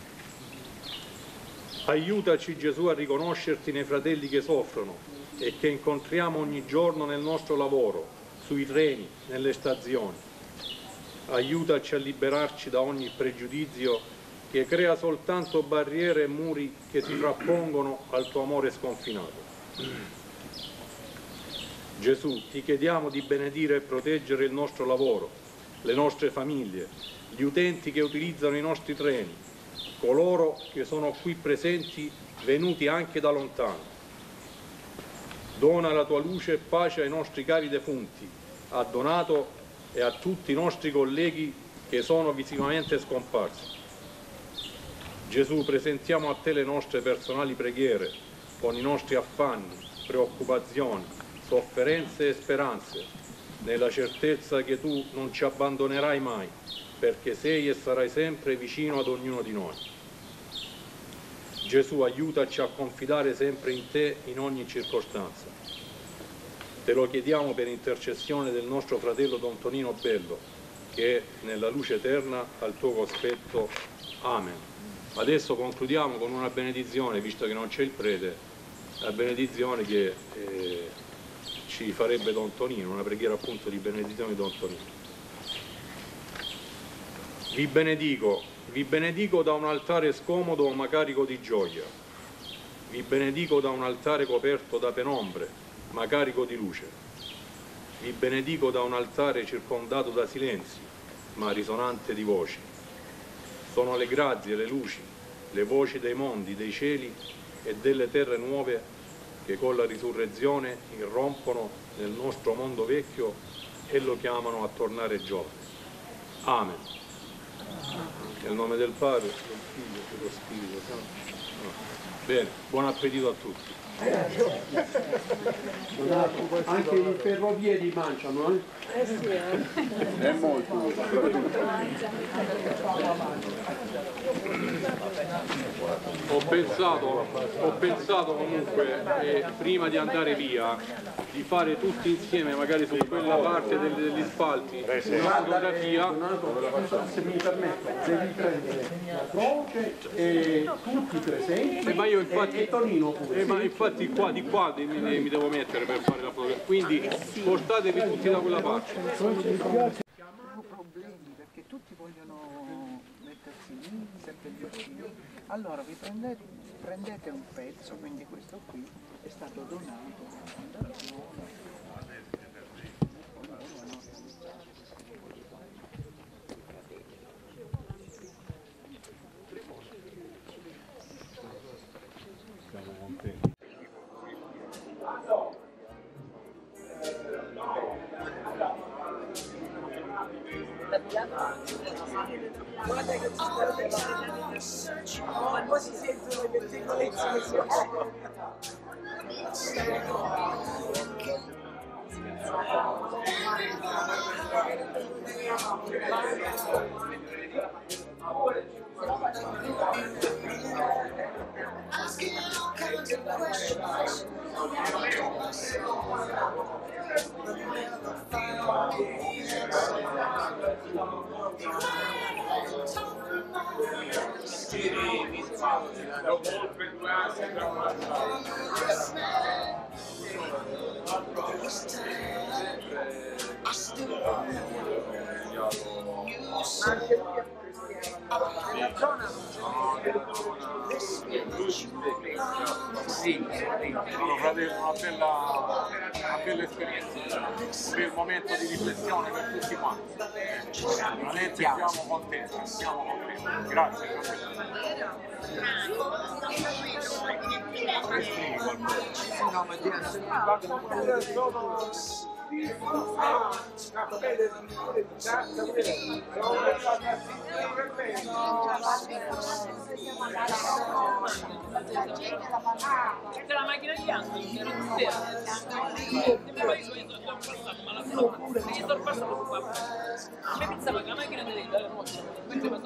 Aiutaci Gesù a riconoscerti nei fratelli che soffrono e che incontriamo ogni giorno nel nostro lavoro, sui treni, nelle stazioni. Aiutaci a liberarci da ogni pregiudizio che crea soltanto barriere e muri che si frappongono al tuo amore sconfinato. Gesù, ti chiediamo di benedire e proteggere il nostro lavoro, le nostre famiglie, gli utenti che utilizzano i nostri treni, coloro che sono qui presenti venuti anche da lontano. Dona la tua luce e pace ai nostri cari defunti, a Donato e a tutti i nostri colleghi che sono visivamente scomparsi. Gesù, presentiamo a te le nostre personali preghiere, con i nostri affanni, preoccupazioni, sofferenze e speranze, nella certezza che tu non ci abbandonerai mai, perché sei e sarai sempre vicino ad ognuno di noi. Gesù, aiutaci a confidare sempre in te in ogni circostanza. Te lo chiediamo per intercessione del nostro fratello Don Tonino Bello, che è nella luce eterna al tuo cospetto. Amen. Adesso concludiamo con una benedizione, visto che non c'è il prete, la benedizione che ci farebbe Don Tonino, una preghiera appunto di benedizione di Don Tonino. Vi benedico da un altare scomodo ma carico di gioia. Vi benedico da un altare coperto da penombre ma carico di luce. Vi benedico da un altare circondato da silenzi, ma risonante di voci. Sono le grazie, le luci, le voci dei mondi, dei cieli e delle terre nuove che con la risurrezione irrompono nel nostro mondo vecchio e lo chiamano a tornare giovane. Amen. Nel nome del Padre, del Figlio e dello Spirito Santo. Bene, buon appetito a tutti. Anche i ferrovieri mangiano, eh? Sì, È molto. Ho pensato comunque, prima di andare via, di fare tutti insieme, magari su quella parte degli spalti, una fotografia. Se mi permette, devi prendere la croce e tutti i presenti Ma io infatti, e Tonino pure. ma infatti qua, di qua mi devo mettere per fare la fotografia, quindi spostatevi tutti da quella parte. Abbiamo problemi perché tutti vogliono mettersi lì, sempre gli occhi lì. Allora vi prendete un pezzo, quindi questo qui è stato donato alla fondazione. Siamo contenti. Guarda che ci ma poi si sentono i pettegolezzi che si Asking all kinds of questions. Sì, una bella esperienza, per il momento di riflessione per tutti quanti. Veramente siamo contenti, Grazie. C'è la macchina di bianco, che non si mi sorpassato qua. A me pensava che la macchina deve dare mossa, quindi mi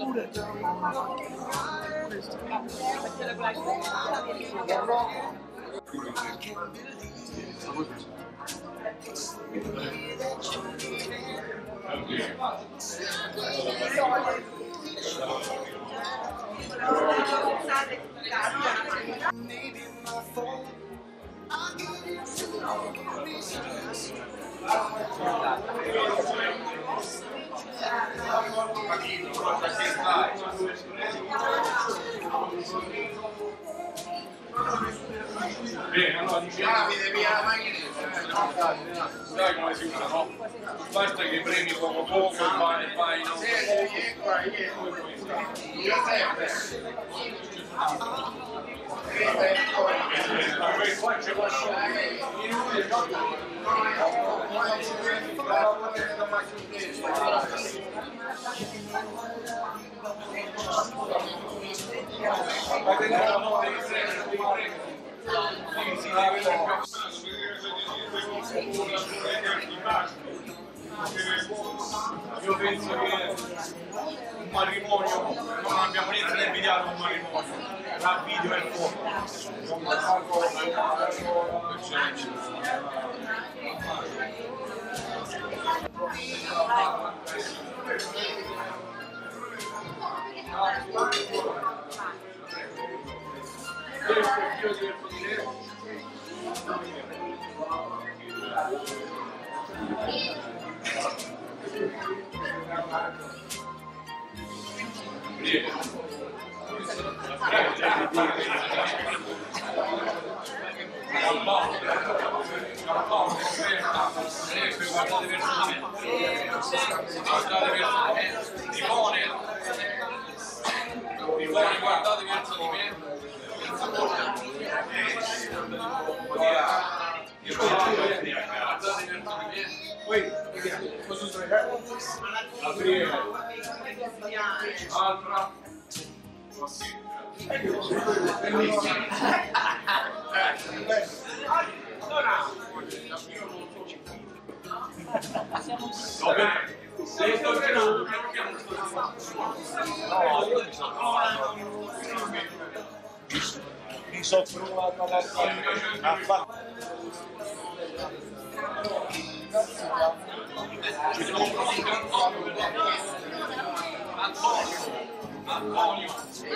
Bene, allora diciamo sai come si usa, no? Basta che premi poco e vai no? Qua c'è io penso che un matrimonio non abbiamo niente da invidiare un matrimonio, la video è fuoco. Ripone, guardate verso di me. Aprire. Altra. Va bene. Sei tornato mi sono provato a fare Antonio,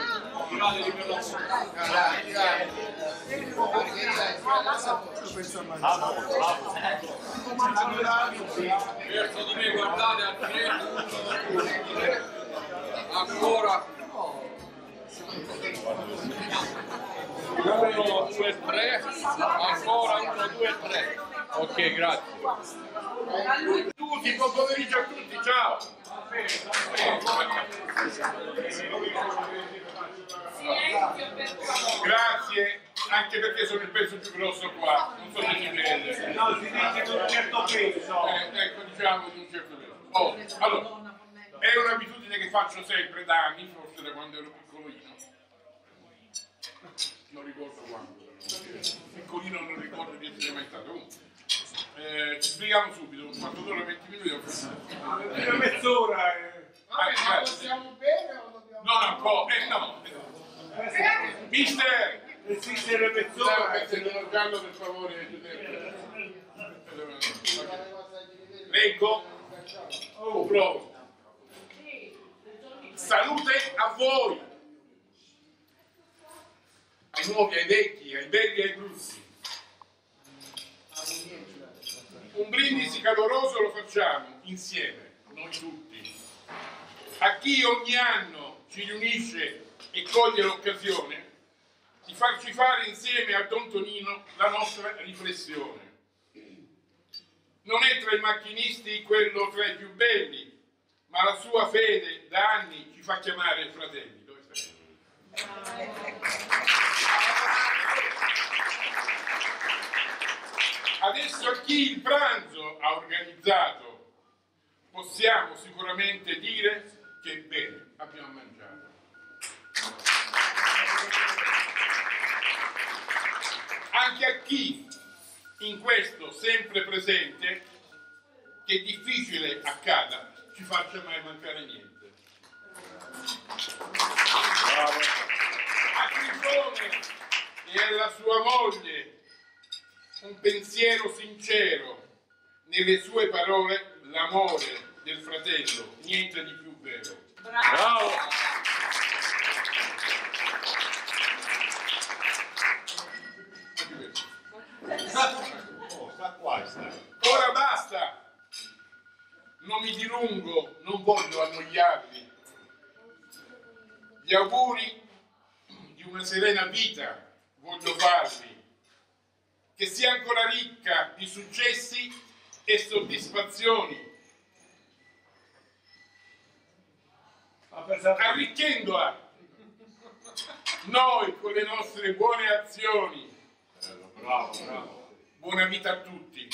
verso di me, guardate al tre, ancora 1, 2, 3, ancora 1, 2, 3. Ok, grazie. Tutti, buon pomeriggio a tutti, ciao. Grazie, anche perché sono il pezzo più grosso qua, non so se si vede. No, si dice di un certo peso. Ecco, diciamo di un certo peso. Allora, è un'abitudine che faccio sempre da anni, forse da quando ero piccolino. Non ricordo quando, piccolino non ricordo di essere mai stato. Ci spieghiamo subito, quanto dura 20 minuti ho finito. Una mezz'ora. Ma possiamo bere o dobbiamo? No, un po', no. Mister! Esistere mezz'ora. Il giallo per favore. Leggo. Provo. Salute a voi! Ai nuovi, ai vecchi, ai belli e ai brussi. Un brindisi caloroso lo facciamo insieme, noi tutti, a chi ogni anno ci riunisce e coglie l'occasione di farci fare insieme a Don Tonino la nostra riflessione. Non è tra i macchinisti quello tra i più belli, ma la sua fede da anni ci fa chiamare fratelli. Dove sei? Adesso a chi il pranzo ha organizzato possiamo sicuramente dire che bene abbiamo mangiato. Anche a chi in questo sempre presente, che è difficile accada, ci faccia mai mancare niente. Bravo. A Cristone e alla sua moglie un pensiero sincero, nelle sue parole l'amore del fratello, niente di più vero. Bravo! Ora basta, non mi dilungo, non voglio annoiarvi. Gli auguri di una serena vita voglio farvi, che sia ancora ricca di successi e soddisfazioni, arricchendola noi con le nostre buone azioni. Bravo, bravo. Buona vita a tutti.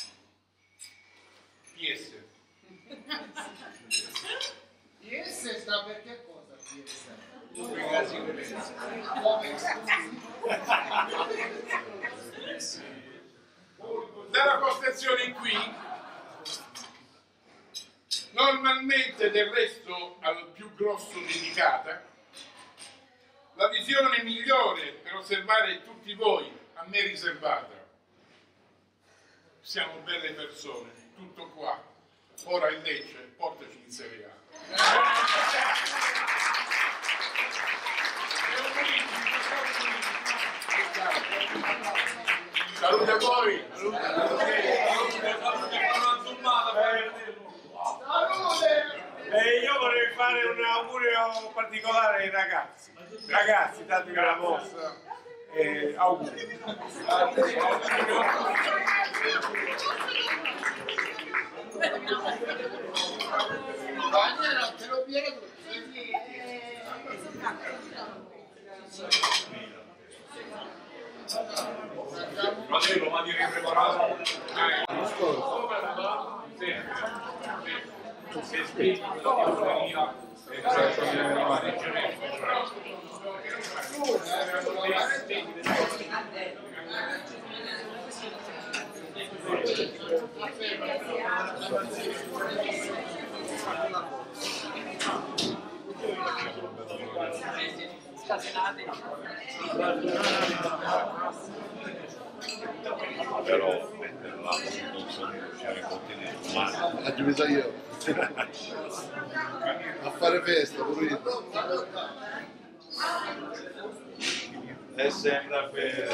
PS. PS sta per che cosa? PS? Dalla postazione qui, normalmente del resto al più grosso dedicata, la visione migliore per osservare tutti voi a me riservata. Siamo belle persone, tutto qua. Ora invece portaci in Serie A. Salute a voi! E io vorrei fare un augurio particolare ai ragazzi. Ragazzi, datevi la mossa. Auguri. Fratello, ma direi preparato. Se spieghi la teoria però metterla non so riuscire a contenere umano. La divisa io. A fare festa, pure. E sembra per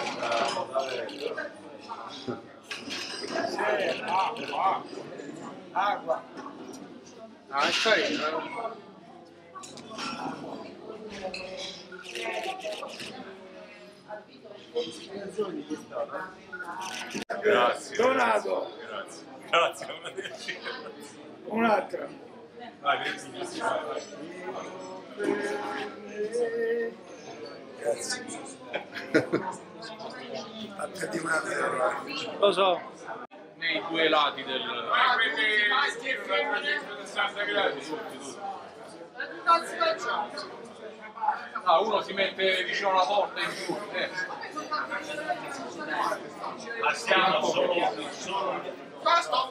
Acqua. Ah, è carino. Grazie. Donato. Grazie. Grazie. Un'altra. Grazie. Lo so. Nei due lati del... Ah, uno si mette vicino alla porta in più. Ma stiamo solo Basta,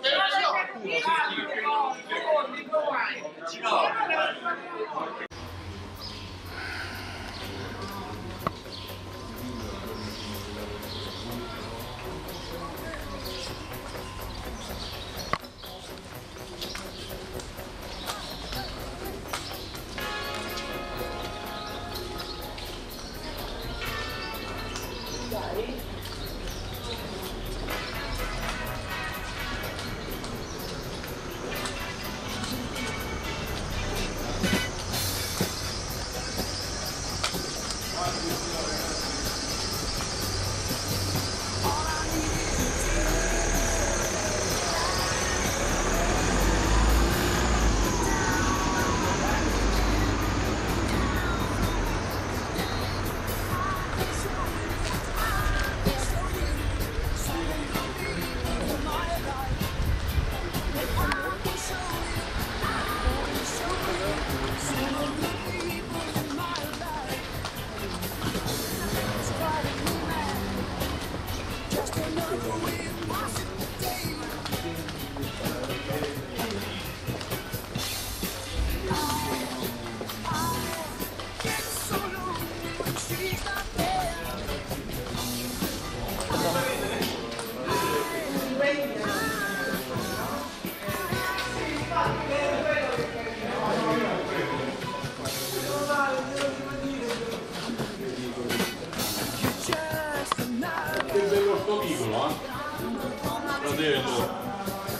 piccolo, fratello.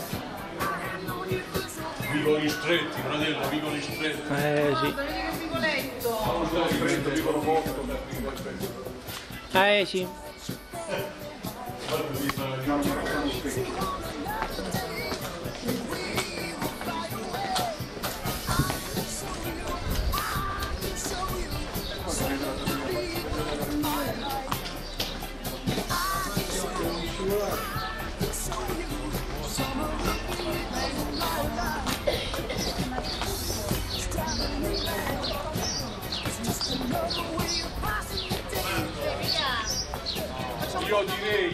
Vicoli stretti, fratello, vicoli stretti. Sì. Piccolo posto. Sì. Io direi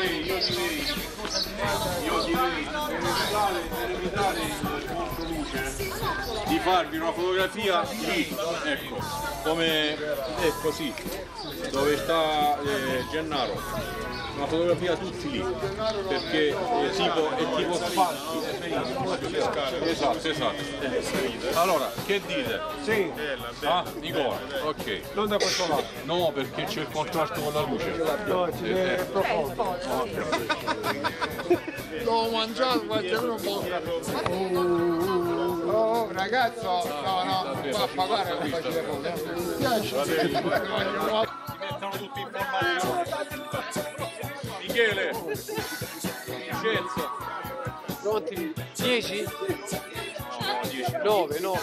per evitare il controluce di farvi una fotografia lì, ecco, come è così, dove sta Gennaro, una fotografia tutti lì, perché è tipo spazio, esatto. Allora, che dite? Sì. Ah, Nicola, ok. Non da questo lato. No, perché c'è il contrasto con la luce. No, ci deve profondo. L'ho mangiato, guarda un po'. Oh ragazzo, no, va a pagare la facile foto. Si mettono tutti in formazione. Michele, Vincenzo. Pronti? 10? No, 10. 9 allora.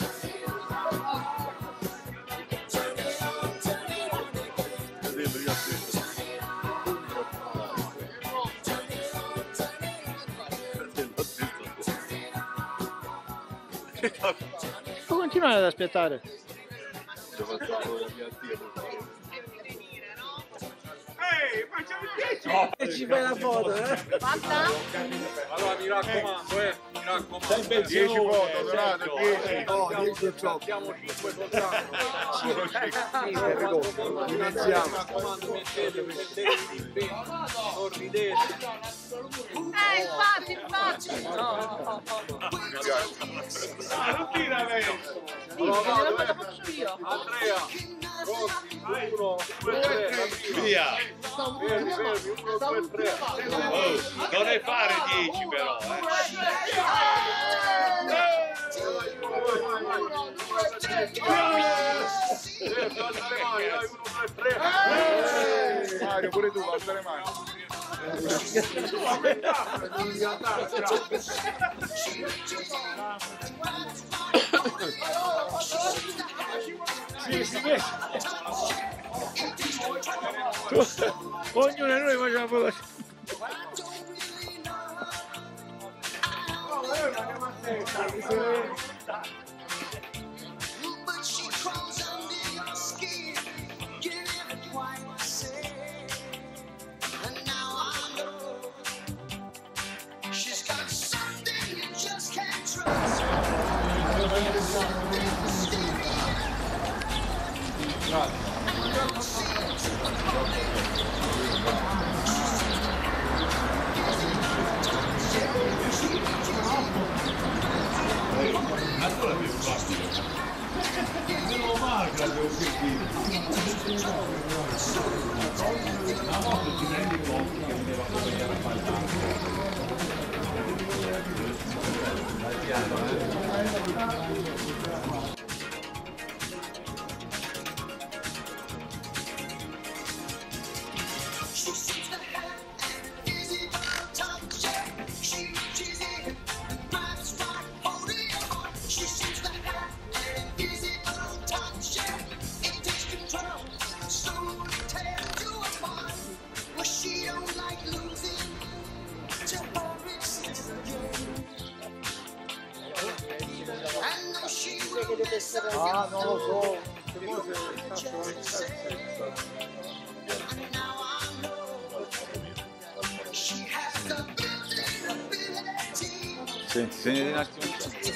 Può continuare ad aspettare. E ci fai la foto, Fatta? Allora mi raccomando, mi raccomando. 10 foto, durate 10. No, 10 siamo 5 soltanto. Iniziamo. Mi raccomando, mettetevi l'impegno, sorridete. Infatti. No. Non tira lei. Allora, lo faccio io. Andrea, Rossi, 1, 2, 3, via. Fermi, 1, 2, 3. Non ne fare 10 però, Mario, pure tu, alza le mani. Ognuno di noi faceva foto. Ah, non lo so. Senti, se ne un attimo.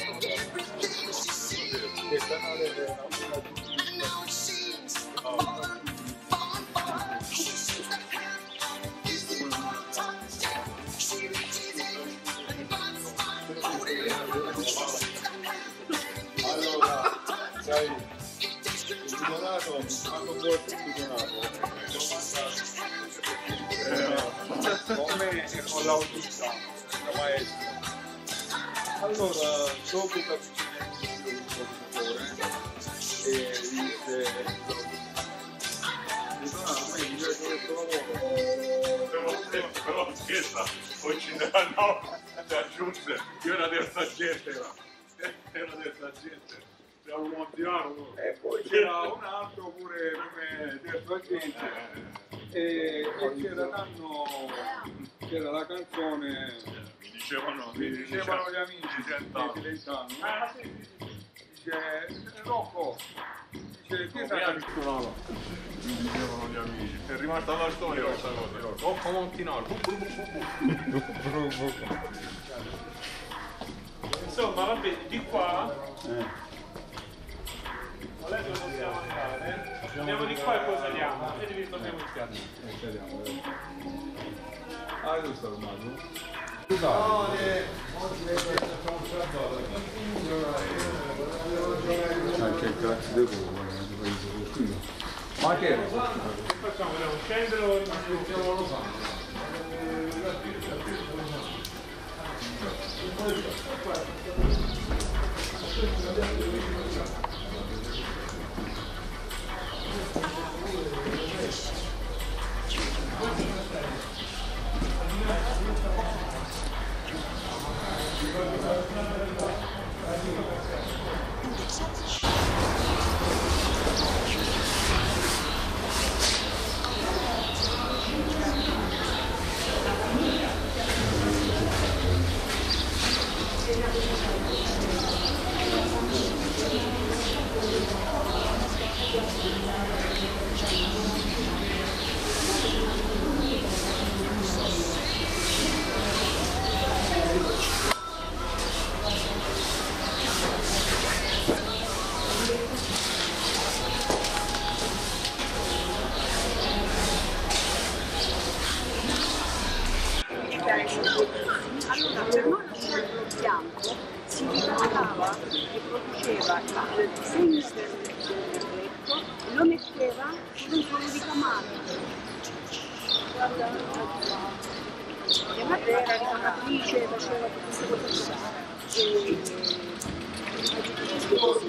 Sai, il bidonato, hanno forse il bidonato. e con l'autista, la maestra. Allora, dopo capito il professore e dice, a me mi piace questo lavoro. Però scherza, poi ci daranno da aggiunge, io era terza gente, era terza gente. Siamo montiano. E poi c'era un altro pure come terzo agente e c'era la canzone, mi dicevano gli amici di Lentano. Dice Rocco, dice che sai mi dicevano gli amici, è rimasta la storia questa cosa. Rocco Montinaro. Insomma, vabbè, di qua volete possiamo andare, andiamo di qua e poi saliamo e ritorniamo in piazza. Ah, dove sta Tommaso? Anche il cazzo di culo, ma che facciamo? Vogliamo scendere o rimaniamo lo fanno? Allora, per noi lo scelto bianco si ribaltava e produceva il disegno del letto e lo metteva su un foglio di camano. E madre era riconatrice, faceva tutte queste cose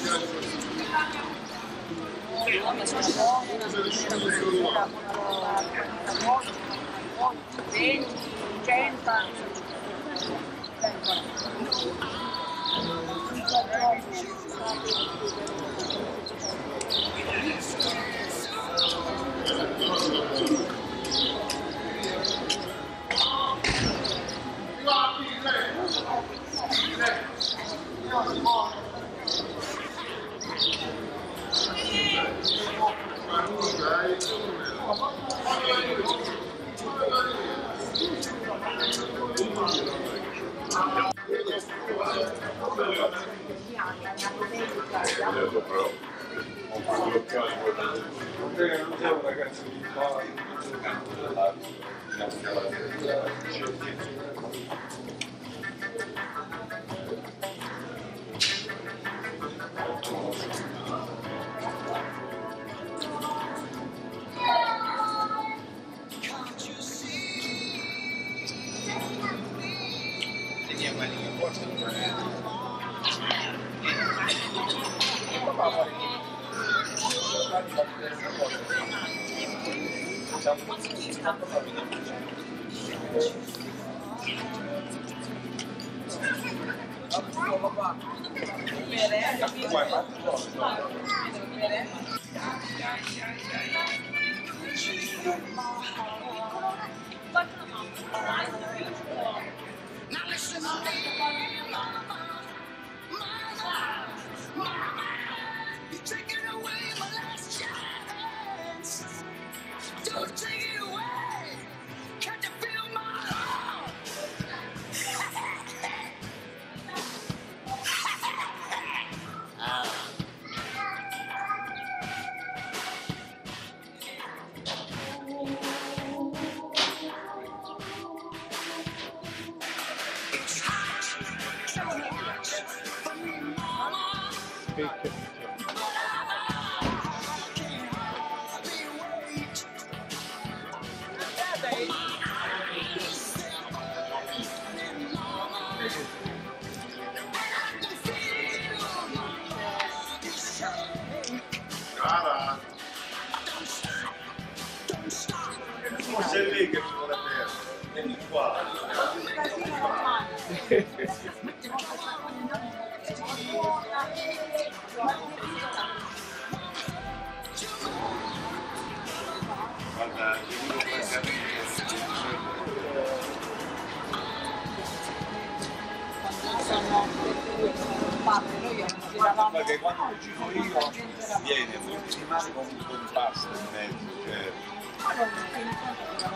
non siamo ragazzi di sembra che quando cucino io viene frutti di mare con un po' di pasta in mezzo, cioè